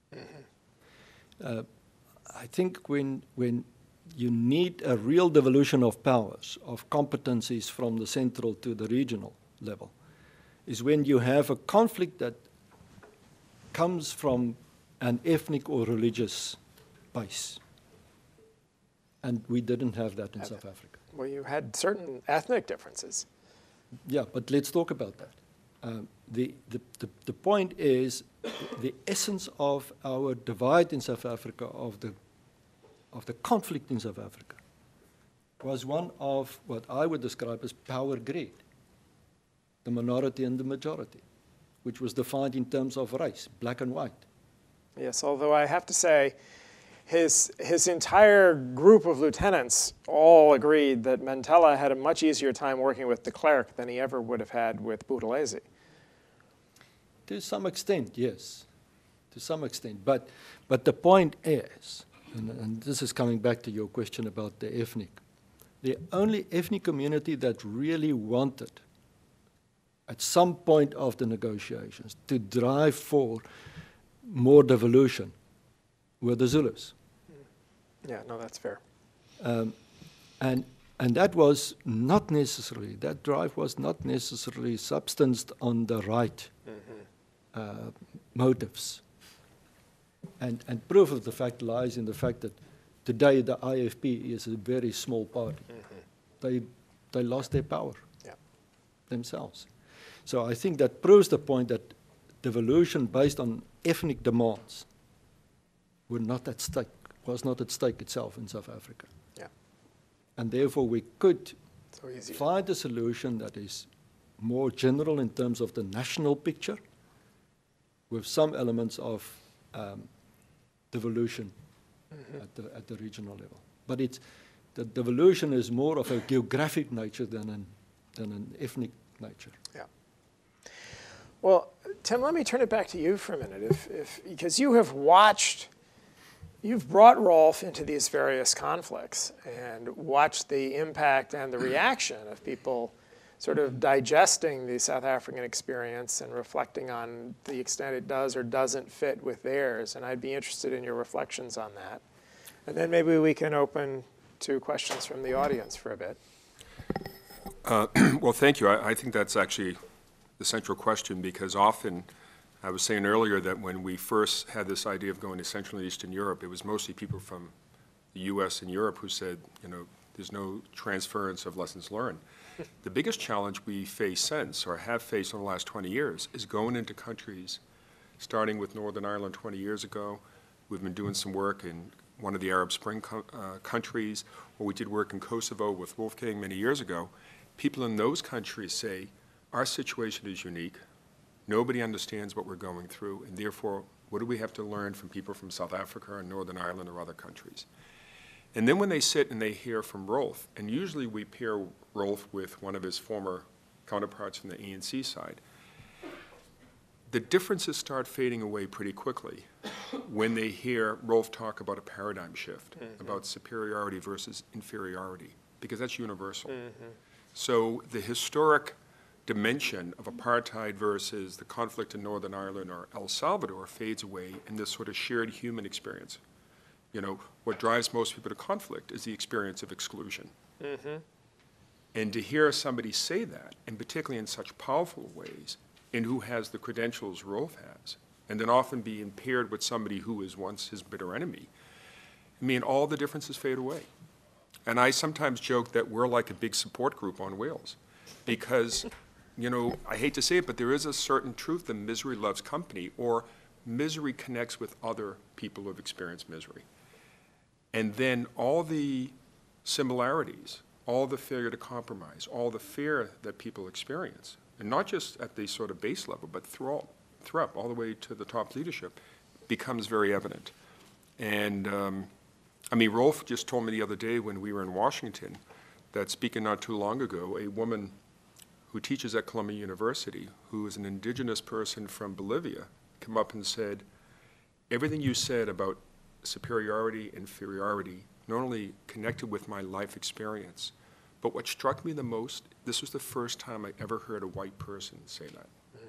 I think when you need a real devolution of powers, of competencies from the central to the regional level, is when you have a conflict that comes from an ethnic or religious base. And we didn't have that in South Africa. Well, you had certain ethnic differences. Yeah, but let's talk about that. The point is, the essence of our divide in South Africa, of the conflict in South Africa, was one of what I would describe as power greed, the minority and the majority, which was defined in terms of race, black and white. Yes, although I have to say, his entire group of lieutenants all agreed that Mandela had a much easier time working with DeKlerk than he ever would have had with Buthelezi. To some extent, yes. To some extent. But the point is, and this is coming back to your question about the only ethnic community that really wanted, at some point of the negotiations, to drive for more devolution were the Zulus. Yeah, no, that's fair. And that was not necessarily, that drive was not necessarily substanced on the right motives. And proof of the fact lies in the fact that today the IFP is a very small party. They lost their power themselves. So I think that proves the point that devolution based on ethnic demands were not at stake, was not at stake itself in South Africa. Yeah. And therefore we could So find a solution that is more general in terms of the national picture, with some elements of devolution at the regional level. But the devolution is more of a geographic nature than an ethnic nature. Yeah. Well, Tim, let me turn it back to you for a minute, because you've brought Roelf into these various conflicts and watched the impact and the reaction of people sort of digesting the South African experience and reflecting on the extent it does or doesn't fit with theirs. And I'd be interested in your reflections on that. And then maybe we can open to questions from the audience for a bit. Well, thank you. I think that's actually the central question, because often, I was saying earlier that when we first had this idea of going to Central and Eastern Europe, it was mostly people from the US and Europe who said, there's no transference of lessons learned. The biggest challenge we face since, or have faced in the last 20 years, is going into countries, starting with Northern Ireland 20 years ago. We've been doing some work in one of the Arab Spring countries, or we did work in Kosovo with Wolfgang many years ago. People in those countries say, our situation is unique. Nobody understands what we're going through, and therefore, what do we have to learn from people from South Africa or Northern Ireland or other countries? And then when they sit and they hear from Roelf, and usually we pair Roelf with one of his former counterparts from the ANC side, the differences start fading away pretty quickly when they hear Roelf talk about a paradigm shift, about superiority versus inferiority, because that's universal. So the historic dimension of apartheid versus the conflict in Northern Ireland or El Salvador fades away in this sort of shared human experience. What drives most people to conflict is the experience of exclusion. And to hear somebody say that, and particularly in such powerful ways, and who has the credentials Roelf has, and then often being paired with somebody who is once his bitter enemy, I mean, all the differences fade away. And I sometimes joke that we're like a big support group on whales because, you know, I hate to say it, but there is a certain truth that misery loves company, or misery connects with other people who have experienced misery. And then all the similarities, all the failure to compromise, all the fear that people experience, and not just at the sort of base level, but throughout all the way to the top leadership, becomes very evident. And I mean, Roelf just told me the other day when we were in Washington that, speaking not too long ago, a woman who teaches at Columbia University, who is an indigenous person from Bolivia, came up and said, everything you said about superiority, inferiority, not only connected with my life experience, but what struck me the most, this was the first time I ever heard a white person say that.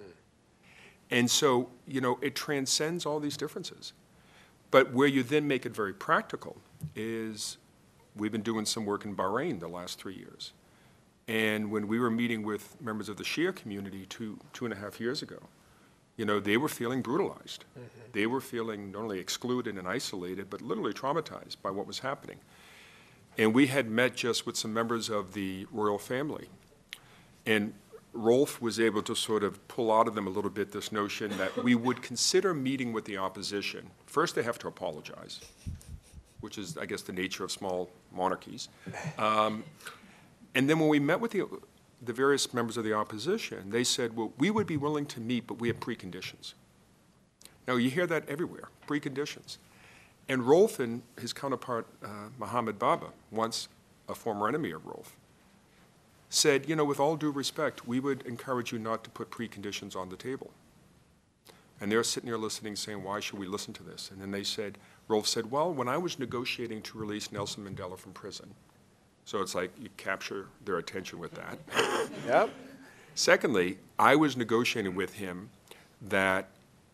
And so, you know, it transcends all these differences. But where you then make it very practical is we've been doing some work in Bahrain the last 3 years. And when we were meeting with members of the Shia community two and a half years ago, you know, they were feeling brutalized. They were feeling not only excluded and isolated, but literally traumatized by what was happening. And we had met just with some members of the royal family. And Roelf was able to sort of pull out of them a little bit this notion that we would consider meeting with the opposition. First, they have to apologize, which is, I guess, the nature of small monarchies. And then when we met with the various members of the opposition, they said, well, we would be willing to meet, but we have preconditions. Now, you hear that everywhere, preconditions. And Roelf and his counterpart, Mohammed Baba, once a former enemy of Roelf, said, you know, with all due respect, we would encourage you not to put preconditions on the table. And they're sitting there listening, saying, why should we listen to this? And then they said, Roelf said, well, when I was negotiating to release Nelson Mandela from prison, so it's like you capture their attention with that. Yep. Secondly, I was negotiating with him that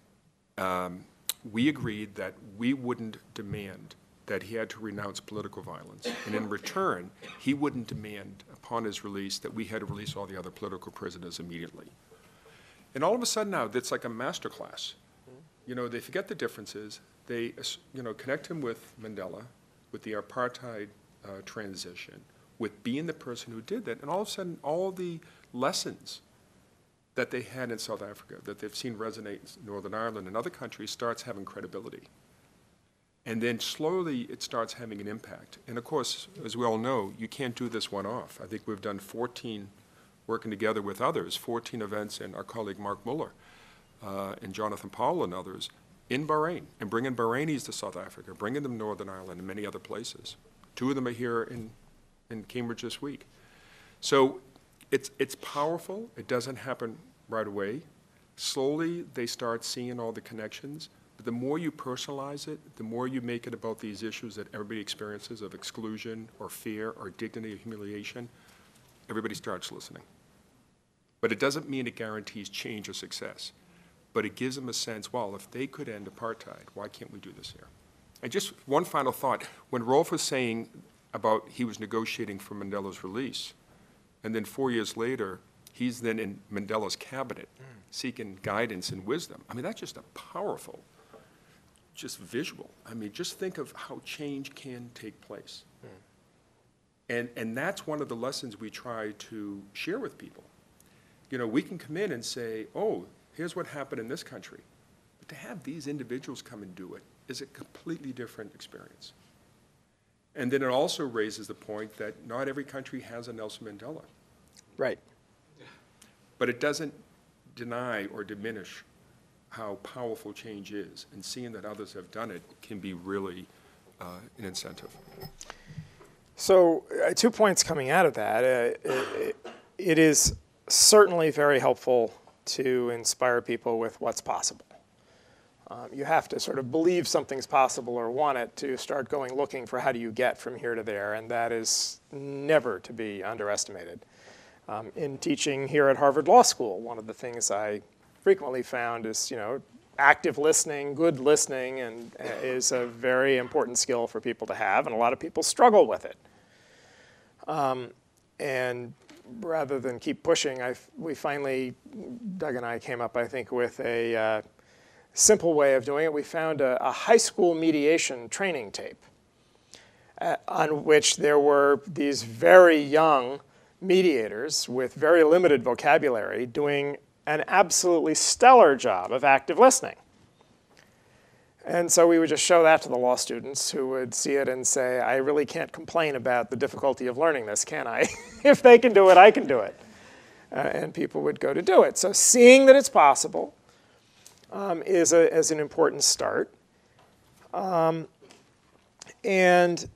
we agreed that we wouldn't demand that he had to renounce political violence. And in return, he wouldn't demand upon his release that we had to release all the other political prisoners immediately. And all of a sudden now, it's like a master class. You know, they forget the differences. They, you know, connect him with Mandela, with the apartheid transition, with being the person who did that. And all of a sudden, all the lessons that they had in South Africa, that they've seen resonate in Northern Ireland and other countries, starts having credibility. And then slowly it starts having an impact. And of course, as we all know, you can't do this one-off. I think we've done 14, working together with others, 14 events, and our colleague Mark Muller and Jonathan Powell and others in Bahrain, and bringing Bahrainis to South Africa, bringing them to Northern Ireland and many other places. 2 of them are here in Cambridge this week. So it's powerful. It doesn't happen right away. Slowly, they start seeing all the connections. But the more you personalize it, the more you make it about these issues that everybody experiences of exclusion or fear or dignity or humiliation, everybody starts listening. But it doesn't mean it guarantees change or success. But it gives them a sense, well, if they could end apartheid, why can't we do this here? And just one final thought. When Roelf was saying about he was negotiating for Mandela's release, and then 4 years later, he's then in Mandela's cabinet seeking guidance and wisdom. I mean, that's just a powerful, just visual. I mean, just think of how change can take place. And that's one of the lessons we try to share with people. You know, we can come in and say, oh, here's what happened in this country. But to have these individuals come and do it is a completely different experience. And then it also raises the point that not every country has a Nelson Mandela. Right. But it doesn't deny or diminish how powerful change is. And seeing that others have done it can be really an incentive. So 2 points coming out of that. It is certainly very helpful to inspire people with what's possible. You have to sort of believe something's possible or want it to start going looking for how do you get from here to there, and that is never to be underestimated. In teaching here at Harvard Law School, one of the things I frequently found is, you know, active listening, good listening, and is a very important skill for people to have, and a lot of people struggle with it. And rather than keep pushing, we finally, Doug and I came up, I think, with a simple way of doing it. We found a high school mediation training tape on which there were these very young mediators with very limited vocabulary doing an absolutely stellar job of active listening. And so we would just show that to the law students who would see it and say, I really can't complain about the difficulty of learning this, can I? If they can do it, I can do it. And people would go to do it. So seeing that it's possible is an important start. And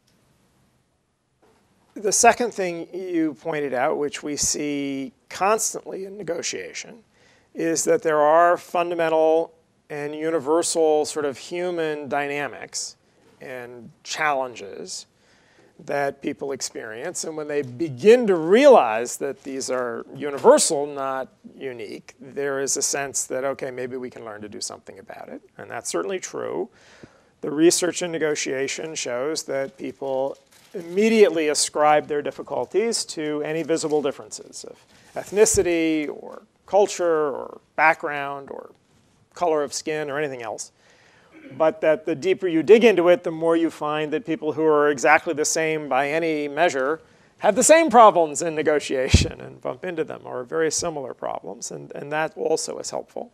the second thing you pointed out, which we see constantly in negotiation, is that there are fundamental and universal sort of human dynamics and challenges that people experience. And when they begin to realize that these are universal, not unique, there is a sense that, okay, maybe we can learn to do something about it. And that's certainly true. The research in negotiation shows that people immediately ascribe their difficulties to any visible differences of ethnicity or culture or background or color of skin or anything else. But that the deeper you dig into it, the more you find that people who are exactly the same by any measure have the same problems in negotiation and bump into them, or very similar problems, and that also is helpful.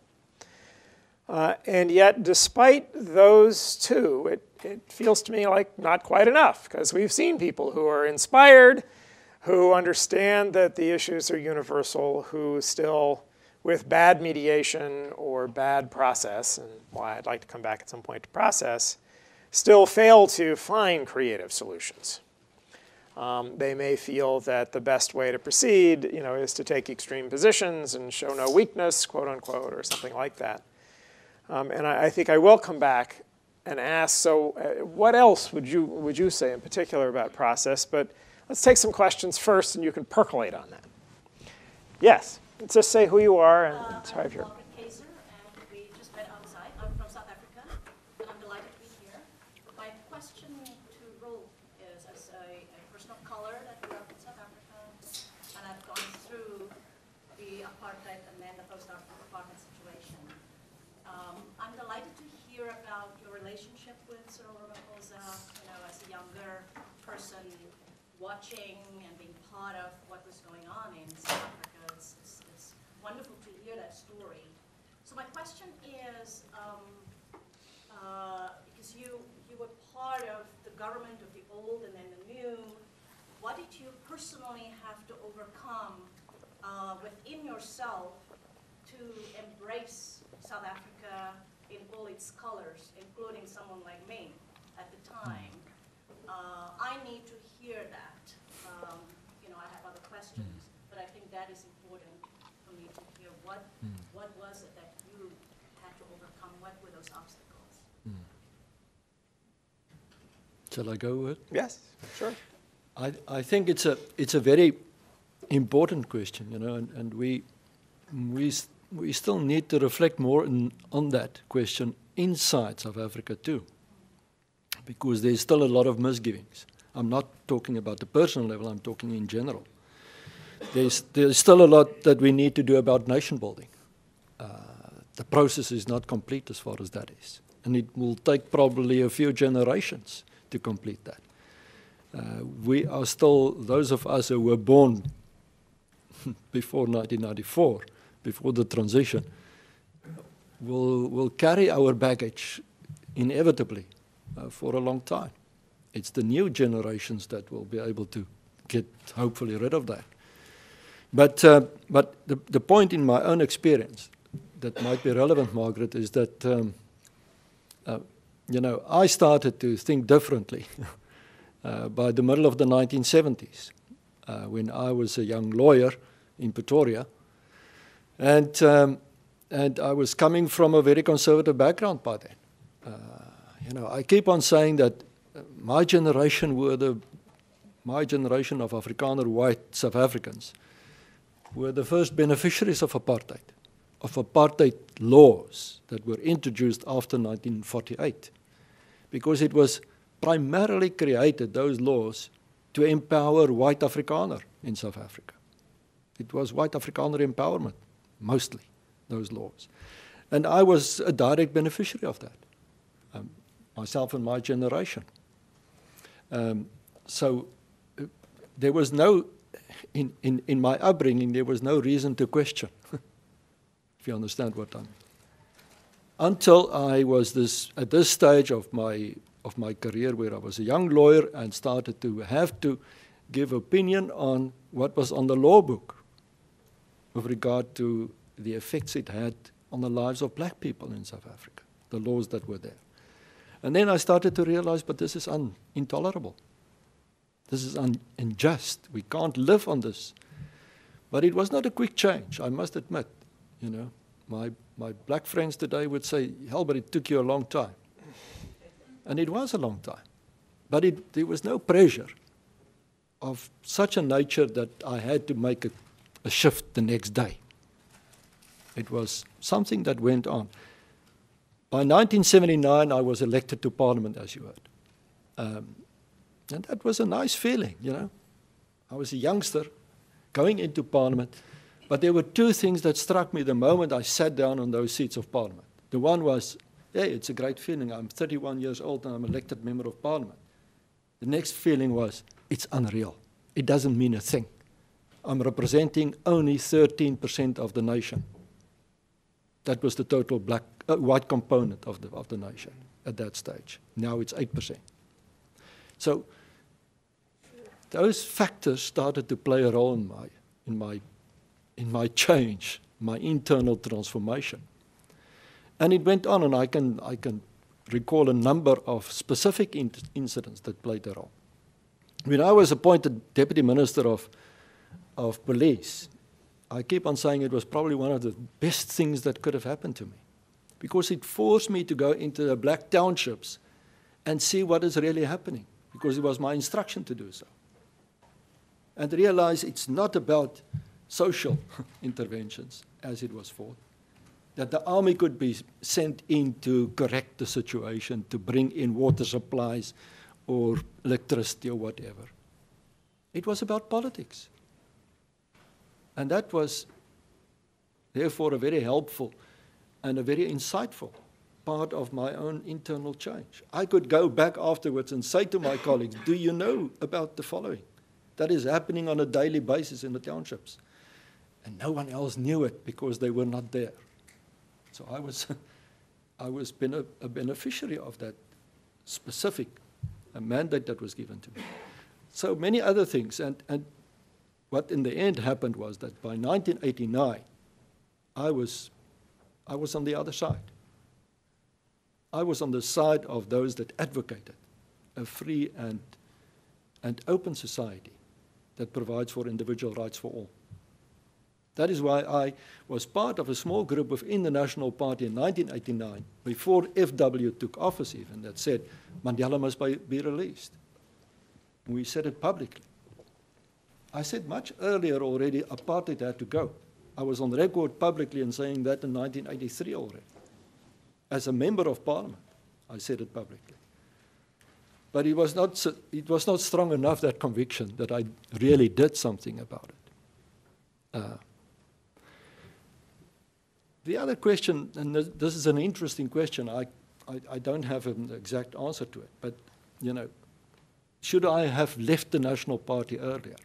And yet, despite those two, it feels to me like not quite enough, because we've seen people who are inspired, who understand that the issues are universal, who still, with bad mediation or bad process, and why I'd like to come back at some point to process, still fail to find creative solutions. They may feel that the best way to proceed, is to take extreme positions and show no weakness, quote unquote, or something like that. And I think I will come back and ask, so what else would you say in particular about process? But let's take some questions first, and you can percolate on that. Yes, just say who you are and describe your. And we just met outside. I'm from South Africa, and I'm delighted to be here. My question to Roelf is, as a person of color that grew up in South Africa, and I've gone through the apartheid and then the post-apartheid situation. I'm delighted to hear about your relationship with Cyril Ramaphosa, as a younger person watching and being part of what was going on in South Africa. It's wonderful to hear that story. So my question is, because you were part of the government of the old and then the new, what did you personally have to overcome within yourself to embrace South Africa in all its colors, including someone like me at the time? I need to hear that. I have other questions, but I think that is important for me to hear. What was it that you had to overcome? What were those obstacles? Shall I go with? Yes, sure. I think it's a very important question, and we still need to reflect more on that question inside South Africa too, because there's still a lot of misgivings. I'm not talking about the personal level, I'm talking in general. There's still a lot that we need to do about nation building. The process is not complete as far as that is, and it will take probably a few generations to complete that. We are still, those of us who were born before 1994, before the transition, will carry our baggage inevitably for a long time. It's the new generations that will be able to get hopefully rid of that. But the point in my own experience that might be relevant, Margaret, is that I started to think differently by the middle of the 1970s when I was a young lawyer in Pretoria. And I was coming from a very conservative background by then. I keep on saying that my generation of Afrikaner white South Africans were the first beneficiaries of apartheid laws that were introduced after 1948, because it was primarily created, those laws, to empower white Afrikaner in South Africa. It was white Afrikaner empowerment, mostly, those laws. And I was a direct beneficiary of that, myself and my generation. So there was no, in my upbringing, there was no reason to question, if you understand what I mean. Until I was at this stage of my career where I was a young lawyer and started to have to give opinion on what was on the law book with regard to the effects it had on the lives of black people in South Africa, the laws that were there. And then I started to realize, but this is intolerable. This is unjust. We can't live on this. But it was not a quick change, I must admit. You know, my black friends today would say, hell, but it took you a long time. And it was a long time. But there was no pressure of such a nature that I had to make a shift the next day. It was something that went on. By 1979, I was elected to Parliament, as you heard. And that was a nice feeling, you know. I was a youngster going into Parliament, but there were two things that struck me the moment I sat down on those seats of Parliament. The one was, yeah, it's a great feeling. I'm 31 years old and I'm elected member of Parliament. The next feeling was, it's unreal. It doesn't mean a thing. I'm representing only 13% of the nation. That was the total white component of the nation at that stage. Now it's 8%. So those factors started to play a role in my change, my internal transformation. And it went on, and I can recall a number of specific incidents that played a role. When I was appointed Deputy Minister of Police, I keep on saying it was probably one of the best things that could have happened to me, because it forced me to go into the black townships and see what is really happening, because it was my instruction to do so. And realize it's not about social interventions, as it was thought, that the army could be sent in to correct the situation, to bring in water supplies or electricity or whatever. It was about politics. And that was, therefore, a very helpful and a very insightful part of my own internal change. I could go back afterwards and say to my colleagues, do you know about the following? That is happening on a daily basis in the townships. And no one else knew it because they were not there. So I was a beneficiary of that specific mandate that was given to me. So many other things. And what in the end happened was that by 1989, I was on the other side. I was on the side of those that advocated a free and open society that provides for individual rights for all. That is why I was part of a small group within the National Party in 1989, before FW took office even, that said, Mandela must be released. We said it publicly. I said much earlier already, apartheid had to go. I was on record publicly in saying that in 1983 already. As a member of Parliament, I said it publicly. But it was not strong enough, that conviction, that I really did something about it. The other question, and this is an interesting question, I don't have an exact answer to it, but, you know, should I have left the National Party earlier?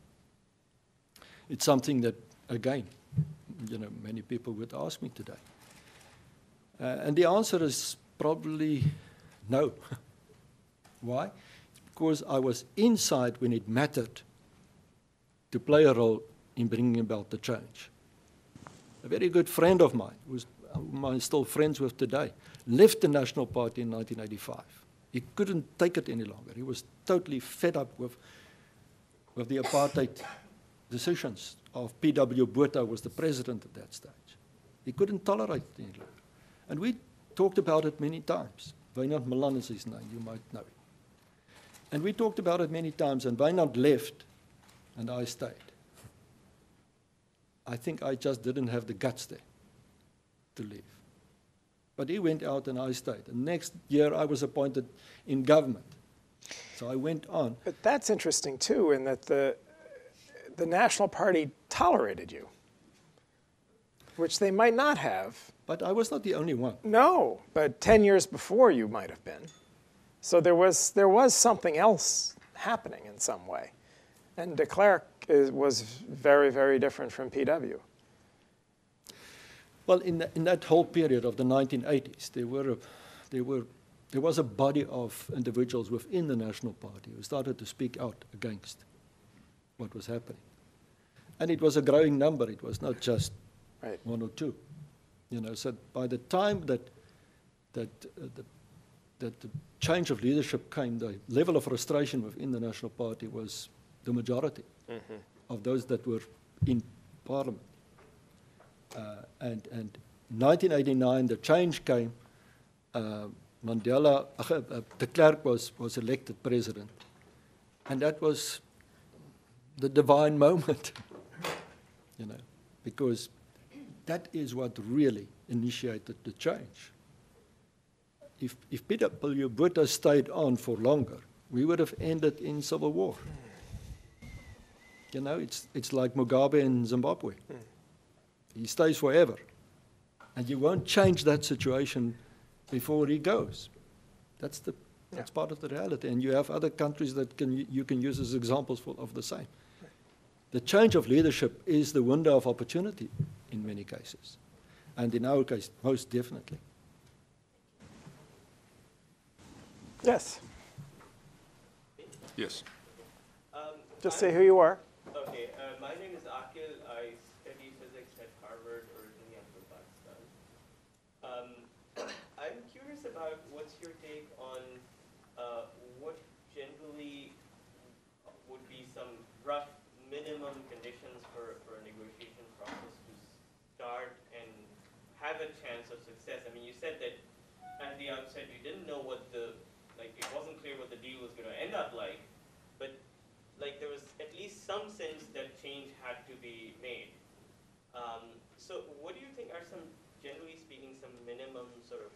It's something that, again, you know, many people would ask me today. And the answer is probably no. Why? Because I was inside when it mattered to play a role in bringing about the change. A very good friend of mine, whom I'm still friends with today, left the National Party in 1985. He couldn't take it any longer. He was totally fed up with the apartheid decisions of P.W. Botha, was the president at that stage. He couldn't tolerate it any longer. And we talked about it many times. Wynand Milan is his name, you might know him. And we talked about it many times, and Wynand left, and I stayed. I think I just didn't have the guts there to leave. But he went out and I stayed. And next year I was appointed in government. So I went on. But that's interesting too, in that the National Party tolerated you, which they might not have But I was not the only one. No, but 10 years before you might have been. So there was something else happening in some way. And DeKlerk was very, very different from PW. Well, in that whole period of the 1980s, there was a body of individuals within the National Party who started to speak out against what was happening. And it was a growing number. It was not just one or two. So by the time that the change of leadership came, the level of frustration within the National Party was the majority of those that were in Parliament. And 1989, the change came. Mandela, DeKlerk was elected president, and that was the divine moment, because that is what really initiated the change. If P.W. Botha stayed on for longer, we would have ended in civil war. It's like Mugabe in Zimbabwe. He stays forever. And you won't change that situation before he goes. That's part of the reality. And you have other countries that you can use as examples of the same. The change of leadership is the window of opportunity in many cases. And in our case, most definitely. Yes. Yes. Just say who you are. Okay, my name is Akil. I study physics at Harvard, originally I'm from Pakistan. I'm curious about what's your take on what generally would be some rough minimum conditions for a negotiation process to start and have a chance of success. I mean, you said that at the outset you didn't know it wasn't clear what the deal was going to end up like, but there was at least some sense that change had to be made. So what do you think are generally speaking, some minimum sort of,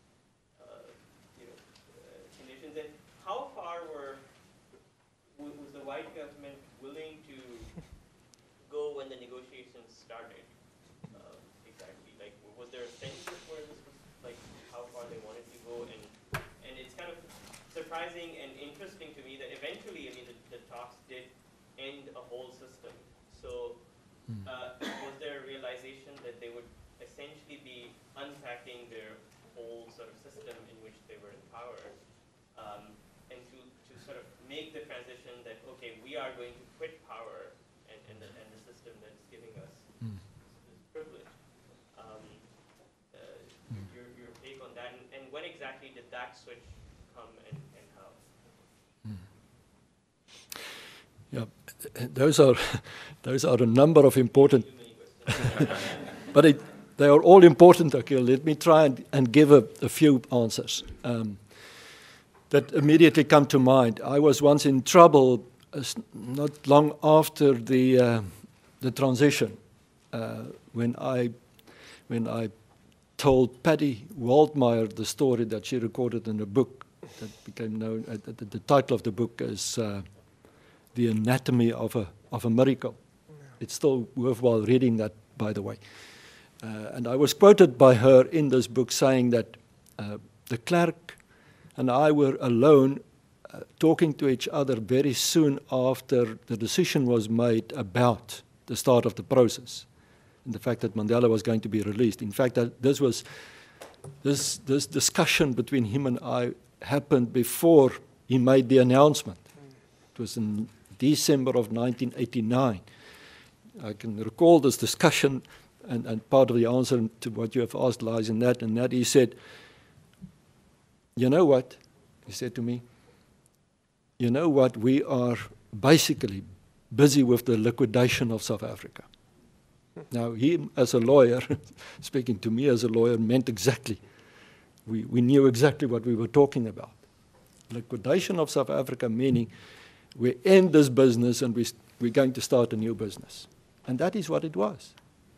conditions? And how far was the white government willing to go when the negotiations started? Exactly. Was there a sense of where this was, how far they wanted to go? And it's kind of surprising and interesting to me that eventually, the talks did end a whole system. So was there a realization that they would essentially be unpacking their whole sort of system in which they were in power, and to sort of make the transition that, okay, we are going to quit power and the system that's giving us this privilege. Your take on that, and when exactly did that switch come and how? Yeah, those are a number of important, but they are all important. Okay, let me try and give a few answers that immediately come to mind. I was once in trouble not long after the transition when I told Patty Waldmeyer the story that she recorded in a book that became known. The title of the book is The Anatomy of a Miracle. It's still worthwhile reading that, by the way. And I was quoted by her in this book saying that DeKlerk and I were alone talking to each other very soon after the decision was made about the start of the process and the fact that Mandela was going to be released. In fact, this discussion between him and I happened before he made the announcement. It was in December of 1989. I can recall this discussion, and part of the answer to what you have asked lies in that, and that he said, you know what, he said to me, you know what, we are basically busy with the liquidation of South Africa. Now, he, as a lawyer, speaking to me as a lawyer, meant exactly, we knew exactly what we were talking about. Liquidation of South Africa, meaning we end this business and we're going to start a new business. And that is what it was.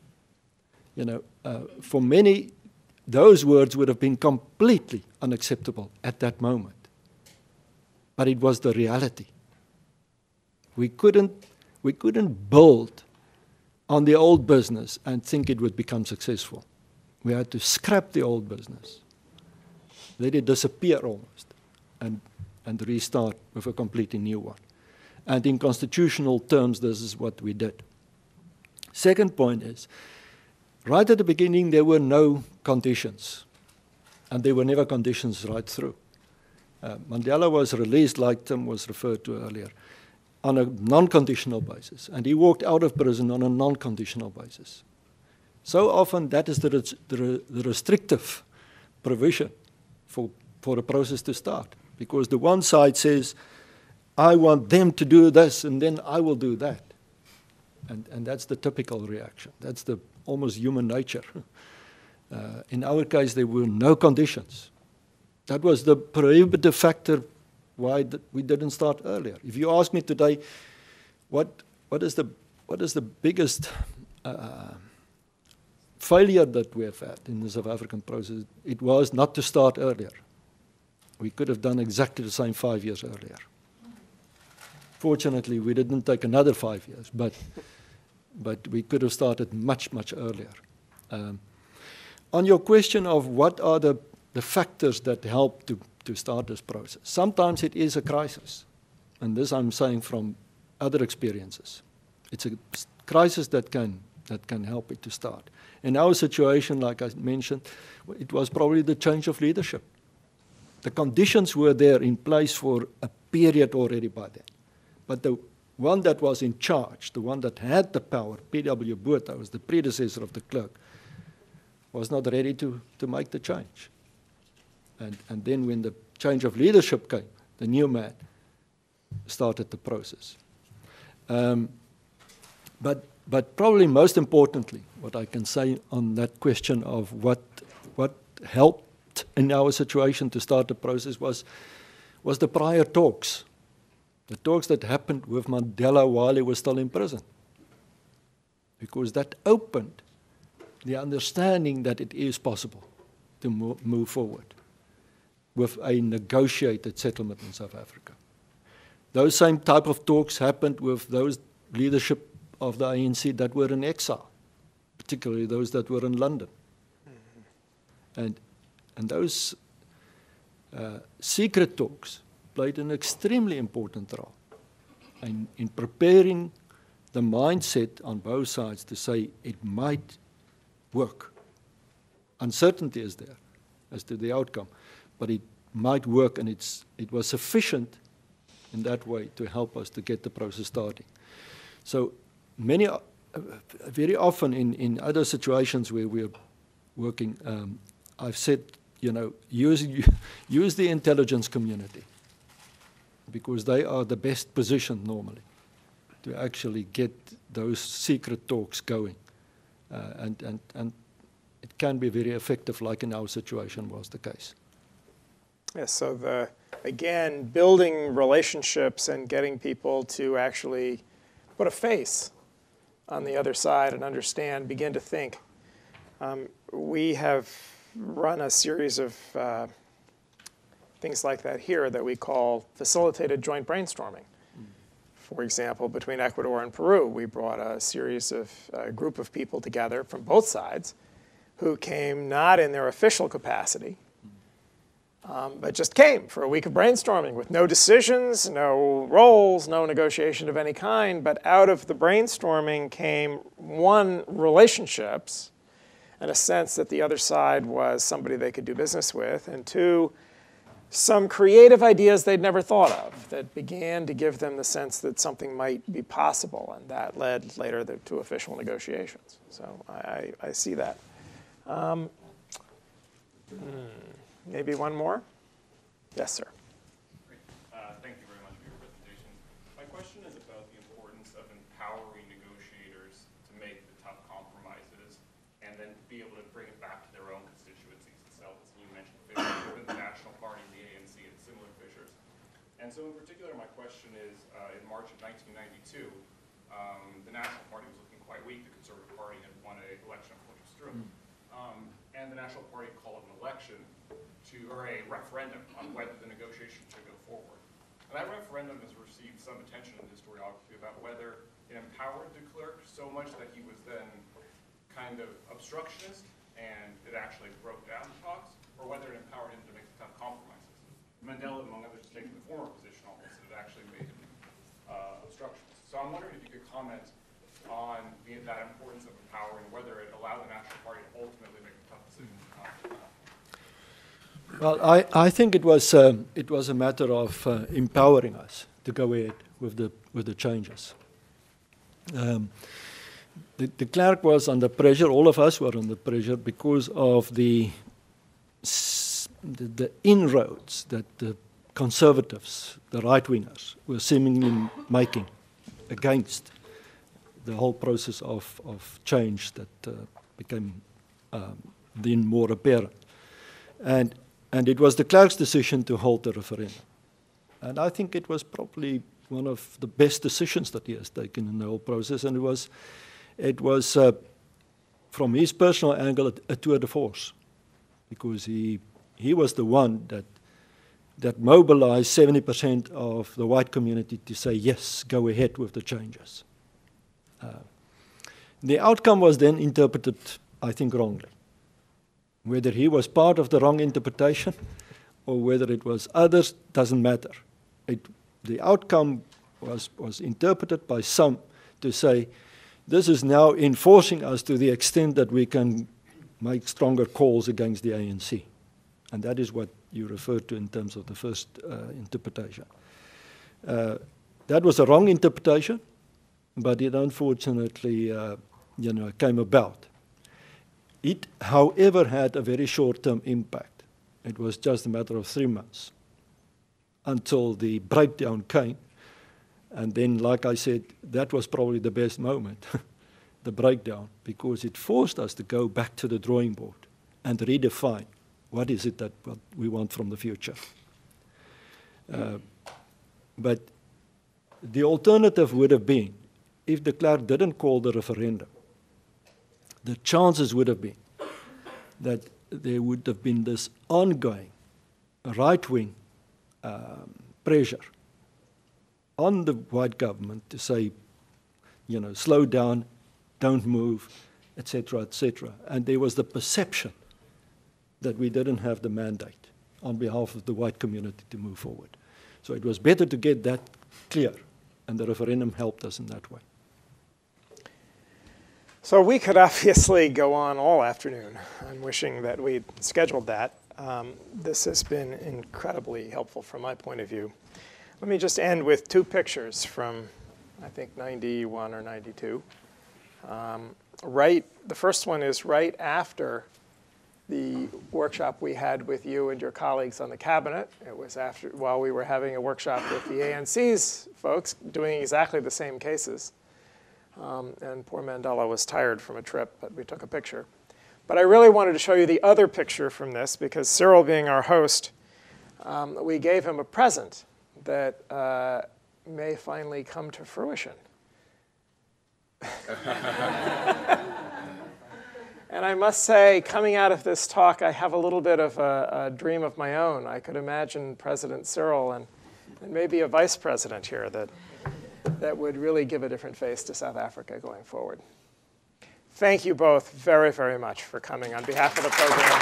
For many, those words would have been completely unacceptable at that moment. But it was the reality. We couldn't build on the old business and think it would become successful. We had to scrap the old business, let it disappear almost, and restart with a completely new one. And in constitutional terms, this is what we did. Second point is, right at the beginning, there were no conditions, and there were never conditions right through. Mandela was released, like Tim was referred to earlier, on a non-conditional basis, and he walked out of prison on a non-conditional basis. So often, that is the restrictive provision for a process to start, because the one side says, I want them to do this, and then I will do that. And that's the typical reaction. That's the almost human nature. In our case, there were no conditions. That was the prohibitive factor why we didn't start earlier. If you ask me today, what is the biggest failure that we have had in the South African process, it was not to start earlier. We could have done exactly the same 5 years earlier. Fortunately, we didn't take another 5 years, but we could have started much, much earlier. On your question of what are the factors that help to start this process, sometimes it is a crisis. And this I'm saying from other experiences. It's a crisis that can help it to start. In our situation, like I mentioned, it was probably the change of leadership. The conditions were there in place for a period already by then. But the one that was in charge, the one that had the power, P.W. Botha, was the predecessor of DeKlerk, was not ready to make the change. And then when the change of leadership came, the new man started the process. But probably most importantly, what I can say on that question of what helped in our situation to start the process was the prior talks. The talks that happened with Mandela while he was still in prison. Because that opened the understanding that it is possible to move forward with a negotiated settlement in South Africa. Those same type of talks happened with those leadership of the ANC that were in exile, particularly those that were in London. And those secret talks played an extremely important role in preparing the mindset on both sides to say it might work. Uncertainty is there as to the outcome, but it might work, and it was sufficient in that way to help us to get the process starting. So very often in other situations where we're working, I've said, use the intelligence community, because they are the best positioned normally to actually get those secret talks going. And it can be very effective, like in our situation was the case. Yes, so again, building relationships and getting people to actually put a face on the other side and understand, begin to think. We have run a series of things like that here that we call facilitated joint brainstorming. For example, between Ecuador and Peru, we brought a series of group of people together from both sides who came not in their official capacity, but just came for a week of brainstorming with no decisions, no roles, no negotiation of any kind. But out of the brainstorming came, one, relationships, and a sense that the other side was somebody they could do business with, and two, some creative ideas they'd never thought of that began to give them the sense that something might be possible, and that led later to official negotiations. So I see that. Maybe one more? Yes, sir. Great. Thank you very much for your presentation. My question is about the importance of empowering negotiators to make the tough compromises and then be able to bring it back to their own constituencies themselves. You mentioned fissures within the National Party, the ANC, and similar fissures. And so in particular, my question is, in March of 1992, the National Party was looking quite weak. The Conservative Party had won an election of Potchefstroom. And the National Party called an election or a referendum on whether the negotiation should go forward. And that referendum has received some attention in historiography about whether it empowered DeKlerk so much that he was then kind of obstructionist, and it actually broke down the talks, or whether it empowered him to make tough compromises. Mandela, among others, has taken the former position on this, that it actually made him obstructionist. So I'm wondering if you could comment on that importance of the power and whether it allowed the National Party to ultimately make a tough decision. Well, I think it was a matter of empowering us to go ahead with the changes. DeKlerk was under pressure. All of us were under pressure because of the inroads that the conservatives, the right-wingers, were seemingly making against the whole process of change that became then more apparent. And it was Clark's decision to hold the referendum. And I think it was probably one of the best decisions that he has taken in the whole process. And it was from his personal angle, a tour de force, because he was the one that mobilized 70% of the white community to say, yes, go ahead with the changes. The outcome was then interpreted, I think, wrongly. Whether he was part of the wrong interpretation or whether it was others, doesn't matter. The outcome was interpreted by some to say, this is now enforcing us to the extent that we can make stronger calls against the ANC. And that is what you referred to in terms of the first interpretation. That was a wrong interpretation, but it unfortunately came about. It, however, had a very short-term impact. It was just a matter of 3 months until the breakdown came. And then, like I said, that was probably the best moment, the breakdown, because it forced us to go back to the drawing board and redefine what is it that we want from the future. But the alternative would have been, if DeKlerk didn't call the referendum, the chances would have been that there would have been this ongoing right-wing pressure on the white government to say, slow down, don't move, etc., etc. And there was the perception that we didn't have the mandate on behalf of the white community to move forward. So it was better to get that clear, and the referendum helped us in that way. So we could obviously go on all afternoon. I'm wishing that we'd scheduled that. This has been incredibly helpful from my point of view. Let me just end with 2 pictures from, I think, 91 or 92. The first one is right after the workshop we had with you and your colleagues on the cabinet. It was while we were having a workshop with the ANC's folks doing exactly the same cases. And poor Mandela was tired from a trip, but we took a picture. But I really wanted to show you the other picture from this, because Cyril, being our host, we gave him a present that may finally come to fruition. And I must say, coming out of this talk, I have a little bit of a dream of my own. I could imagine President Cyril and maybe a vice president here that would really give a different face to South Africa going forward. Thank you both very, very much for coming on behalf of the program.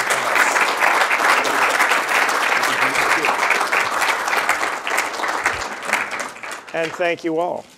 And thank you all.